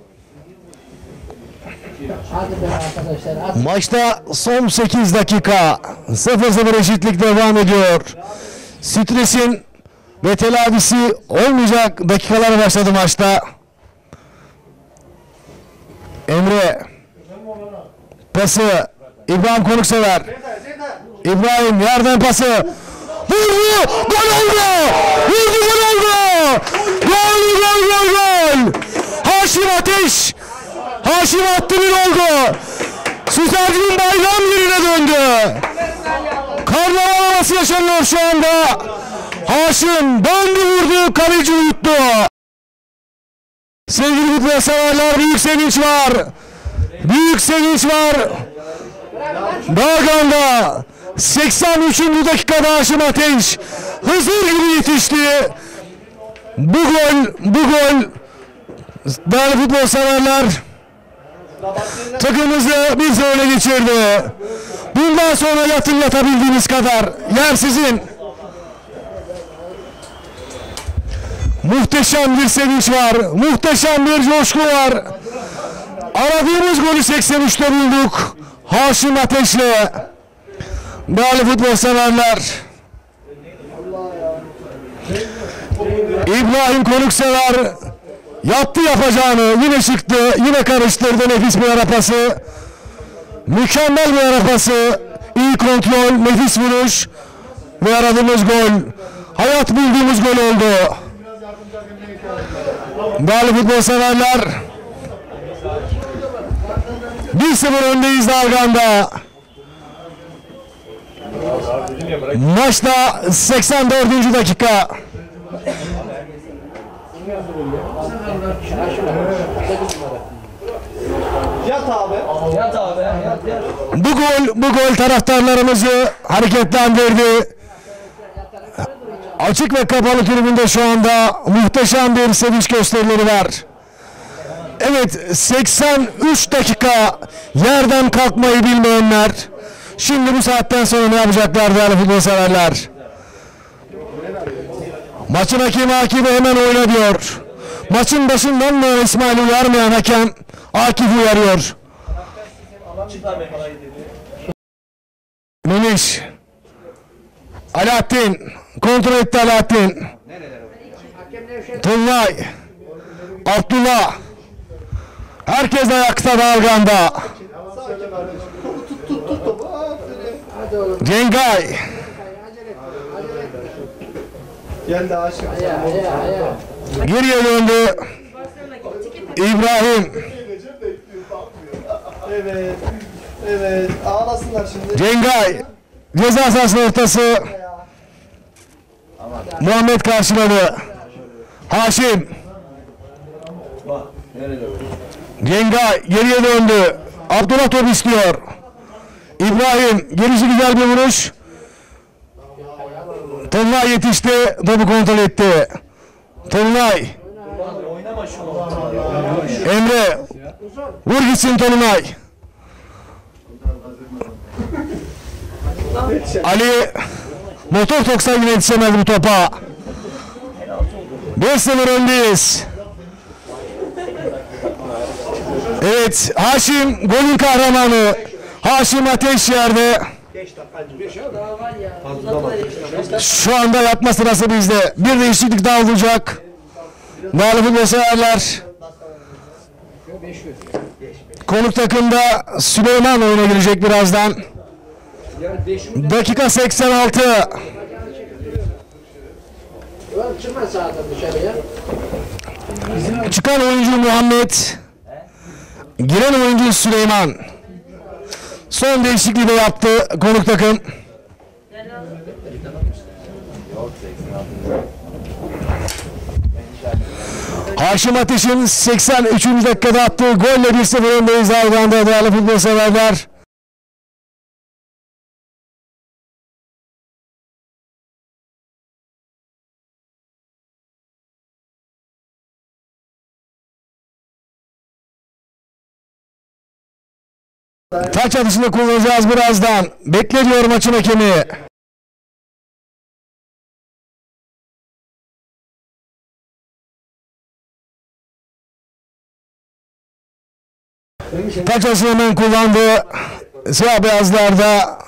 Hadi be arkadaşlar. Hadi. Maçta son sekiz dakika. sıfır sıfır eşitlik devam ediyor. Stresin ve telafisi olmayacak dakikalar başladı maçta. Emre pası İbrahim Konuksever. İbrahim yerden pası. Vurdu! Gol oldu! Vurdu, gol oldu! Gol, gol, gol, gol! Haşim Ateş! Haşim attı, bir oldu! Süzercinin bayram yerine döndü! Karnaval havası yaşanıyor şu anda! Haşim döndü, vurdu, kaleci uyuttu! Sevgili futbol severler, büyük sevinç var! Büyük sevinç var! Bağgan'da seksen üçüncü dakikada Haşim Ateş Hızır gibi yetişti. Bu gol, bu gol değerli futbol severler, takımımızı bir öne geçirdi. Bundan sonra hatırlatabildiğiniz kadar yer sizin. Muhteşem bir sevinç var, muhteşem bir coşku var. Aradığımız golü seksen üçte bulduk. Haşim Ateş'le değerli futbol severler. İbrahim Konuksever yaptı yapacağını, yine çıktı, yine karıştırdı, nefis bir ara pası. Mükemmel bir ara pası. İyi kontrol, nefis vuruş ve aradığımız gol. Hayat bulduğumuz gol oldu. Değerli futbol severler, bir sıfır öndeyiz Dalgan'da. Maçta seksen dördüncü dakika. Yat abi. Yat abi. Yat, yat. Bu gol, bu gol taraftarlarımızı hareketlendirdi. Açık ve kapalı tribünde şu anda muhteşem bir sevinç gösterileri var. Evet, seksen üç dakika yerden kalkmayı bilmeyenler şimdi bu saatten sonra ne yapacaklar değerli futbol severler? Maçın hakemi Akif'e hemen oyna diyor. Maçın başından mı İsmail uyarmayan hakem Akif uyarıyor. Memiş. Alaaddin. Kontrol etti Alaaddin. Tolunay. Abdullah. Herkes ayakta dalganda. Cengay. Geldi aşık. Geriye döndü. İbrahim. Evet. Evet. Ağlasınlar şimdi. Cengay. Ceza sahasının ortası. Muhammed karşıladı. Haşim. Cengay geriye döndü. Abdullah top istiyor. İbrahim gelişi güzel bir vuruş. Tolunay yetişti. Topu kontrol etti. Tolunay. Emre. Vur gitsin Tolunay. Ali. Motor Toksa yine yetişemez bu topa. bir sıfır öndeyiz. Evet, Haşim golün kahramanı. Haşim Ateş yerde. Şu anda yatma sırası bizde. Bir değişiklik daha olacak. Değerli futbol severler. Konuk takımda Süleyman oyuna girecek birazdan. Dakika seksen altı. Çıkan oyuncu Muhammed. Giren oyuncu Süleyman. Son değişikliği de yaptı konuk takım. Haşim Ateş'in seksen üçüncü dakikada attığı golle bir sıfır öndeyiz Alganda değerli futbol severler. Taç atışını kullanacağız birazdan. Bekliyor maçın hakemi. Taç atışını hemen kullandı. Siyah beyazlarda.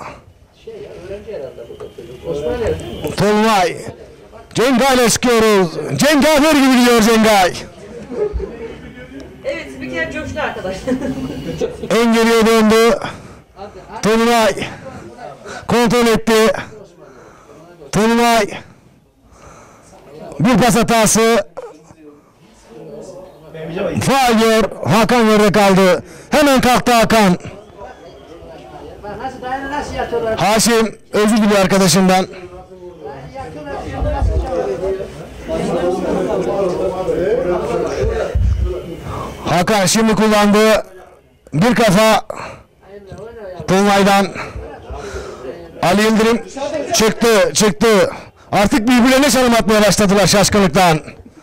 Tolunay. Cengay ile çıkıyoruz. Cengay ver gibi gidiyor Cengay. Evet, spiker coştu arkadaşlar. En geriye döndü. Tolunay. Kontrol etti. Tolunay. Bir pas hatası. Faal diyor. Hakan yerde kaldı. Hemen kalktı Hakan. Haşim özür diliyor arkadaşından. Hakan şimdi kullandı. Bir kafa Tolunay'dan. Ali Yıldırım çıktı çıktı. Artık birbirlerine çalım atmaya başladılar şaşkınlıktan.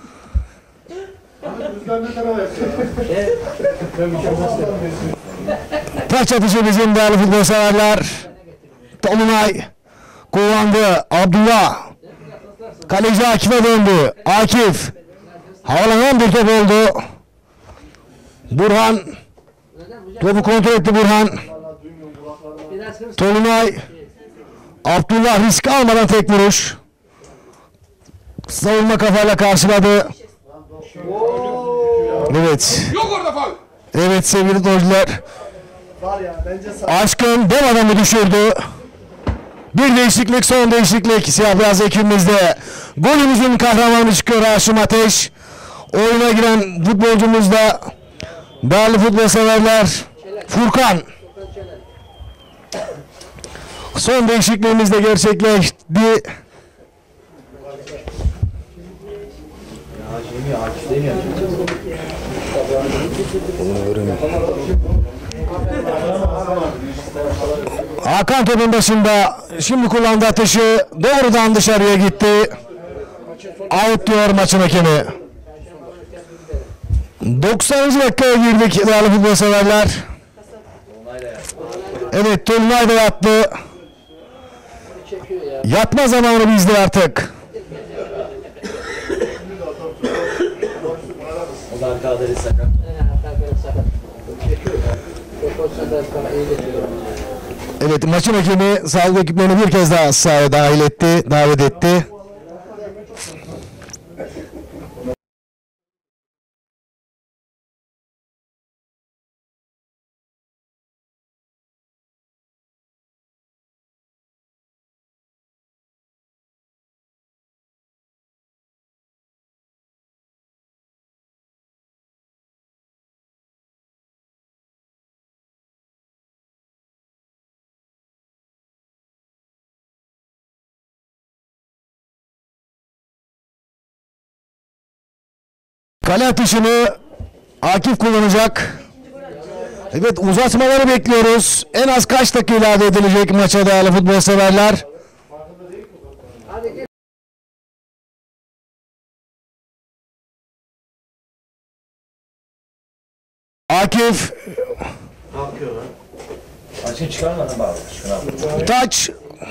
Taç atışı bizim değerli futbol severler. Tolunay kullandı. Abdullah. Kaleci Akif'e döndü. Akif. Havalanan bir top oldu. Burhan. Topu kontrol etti Burhan. Tolunay. Abdullah risk almadan tek vuruş. Savunma kafayla karşıladı. Evet. Yok orada faul. Evet sevgili dostlar. Var ya bence sağ. Aşkın dev adamı düşürdü. Bir değişiklik, son değişiklik siyah beyaz ekibimizde. Golümüzün kahramanı çıkıyor Haşim Ateş. Oyuna giren futbolcumuz da değerli futbol severler Furkan. Son değişikliğimiz de gerçekleşti. Hakan topun başında şimdi kullandı atışı doğrudan dışarıya gitti. Out diyor maçın hakemi. doksanıncı dakikaya girdik değerli futbol severler. Evet, Tolunay da yattı. Yatma zamanı bizde artık. O da arkadaşı sakat. Evet, maçın hakemi sağlık ekiplerini bir kez daha sahaya dahil etti, davet etti. Kale atışını Akif kullanacak. Evet, uzatmaları bekliyoruz. En az kaç dakika ilave edilecek maça değerli futbol severler? Akif Açın çıkarmadan bağlı. taç.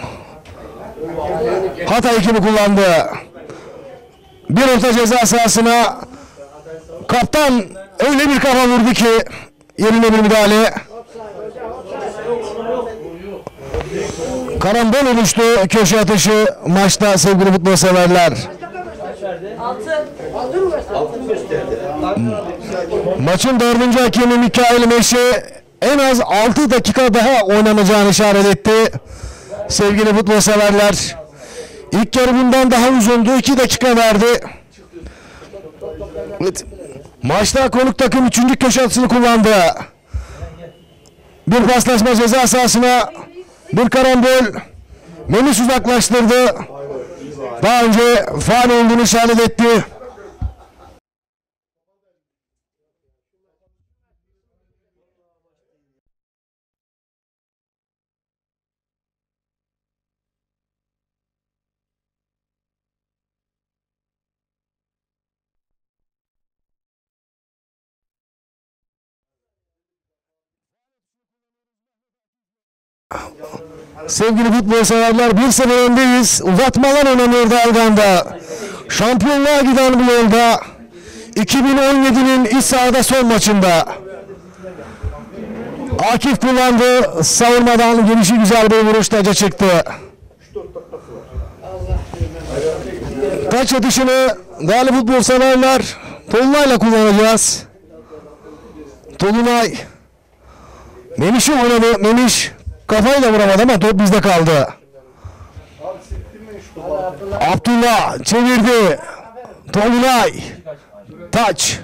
Hatay ekibi kullandı. Bir orta ceza sahasına kaptan öyle bir kafa vurdu ki yerine bir müdahale. Karambol oluştu köşe atışı maçta sevgili futbol severler. Maçın dördüncü hakemi Mikail Meşe en az altı dakika daha oynanacağını işaret etti. Sevgili futbol severler. İlk yarı bundan daha uzundu. iki dakika verdi. Evet. Maçta konuk takım üçüncü köşe atışını kullandı. Bir paslaşma ceza sahasına, bir karambol. Memiş uzaklaştırdı. Daha önce faul olduğunu işaret etti. Sevgili futbol severler, bir sıfır öndeyiz. Uzatmalar oynanıyor Dalgan'da. Şampiyonluğa giden bu yolda iki bin on yedinin iç sahada son maçında. Akif kullandı. Savurmadan gelişi güzel bir vuruş, taca çıktı. Taç atışını değerli futbol severler Tolunay'la kullanacağız. Tolunay Memiş'i oynadı. Memiş kafayla vuramadı ama top bizde kaldı. Abdullah çevirdi. Tolunay. Taç.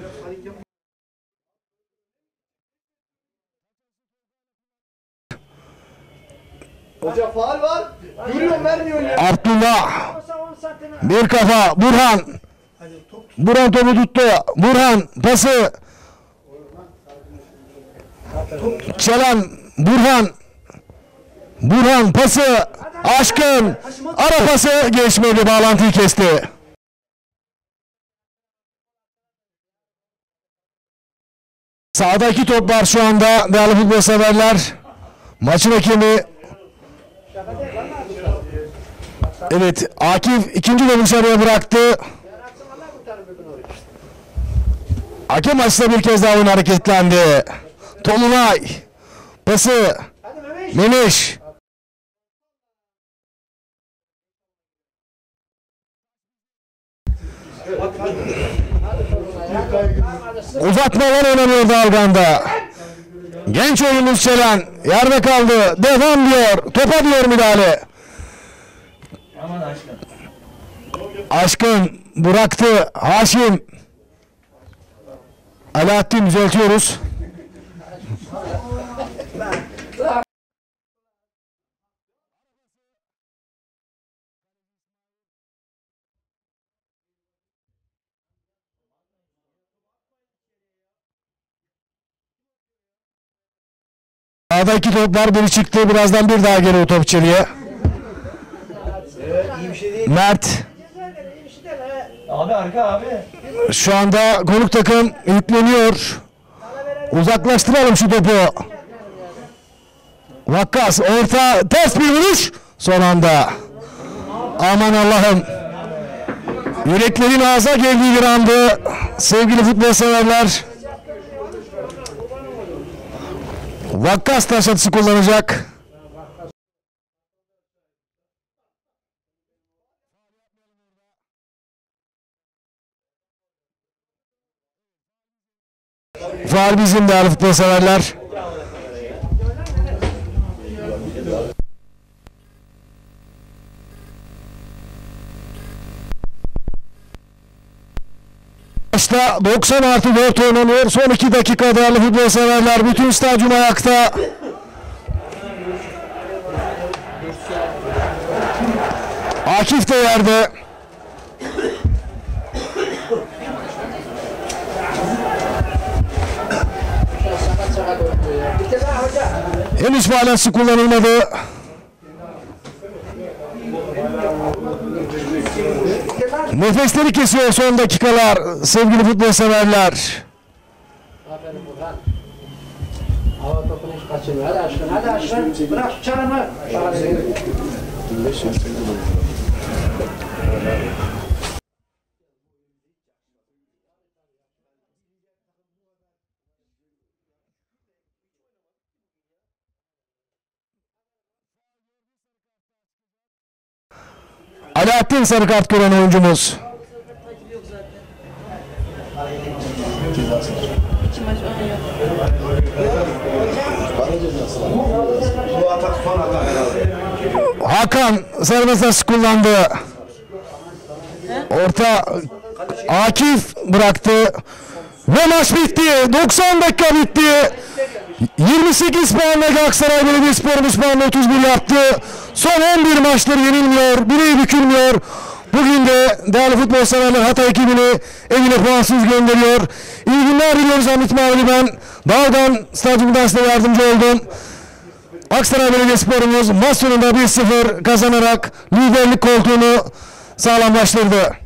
Hoca faul var. Görüyorum, vermiyor ya. Abdullah. Bir kafa. Burhan. Burhan topu tuttu. Burhan pası. Çalan Burhan. Burhan pası. Aşkın. Ara pası geçmedi. Bağlantıyı kesti. Sağdaki toplar şu anda değerli futbol severler. Maçın hakemi. Evet, Akif ikinci de dışarıya bıraktı. Hakem maçta bir kez daha oyun hareketlendi. Tolunay pası. Memiş. Uzatmalar oynanıyor Dalgan'da. Genç oyunumuz Çelen yerde kaldı. Devam diyor. Topa diyor müdahale. Aman aşkım. Aşkın bıraktı. Haşim. Alaaddin düzeltiyoruz. Sağdaki toplar biri çıktı. Birazdan bir daha geliyor top içeriye. Mert. Abi arka abi. Şu anda konuk takım yükleniyor. Uzaklaştıralım şu topu. Vakkas orta ters bir vuruş. Son anda. Aman Allah'ım. Yüreklerin ağza geldiği bir andı. Sevgili futbol severler. Vakkas taş atışı kullanacak. Faul bizim değerli futbol severler. Maçta doksan artı dört oynanıyor. Son iki dakika değerli futbol severler. Bütün stadyum ayakta. Akif de yerde. Henüz falansı kullanılmadı. Nefesleri kesiyor son dakikalar sevgili futbol severler. Aferin Burhan. Hava topunu hiç kaçırmıyor. Hadi aşkın, hadi aşkın. Bırak şu çalımı. Alaaddin sarı kart gören oyuncumuz. Hakan serbest atış kullandı. Orta Akif bıraktı. Ve maç bitti. doksan dakika bitti. yirmi sekiz puanla Aksaray Belediyespor'umuz puanla otuz bir yaptı. Son on bir maçları yenilmiyor, bileği bükülmüyor. Bugün de değerli futbol severler Hatay ekibini evine puansız gönderiyor. İyi günler diliyoruz Hamit Mavili ben. Dağdan stadyumdan size yardımcı oldum. Aksaray Belediyespor'umuz maç sonunda bir sıfır kazanarak liderlik koltuğunu sağlamlaştırdı.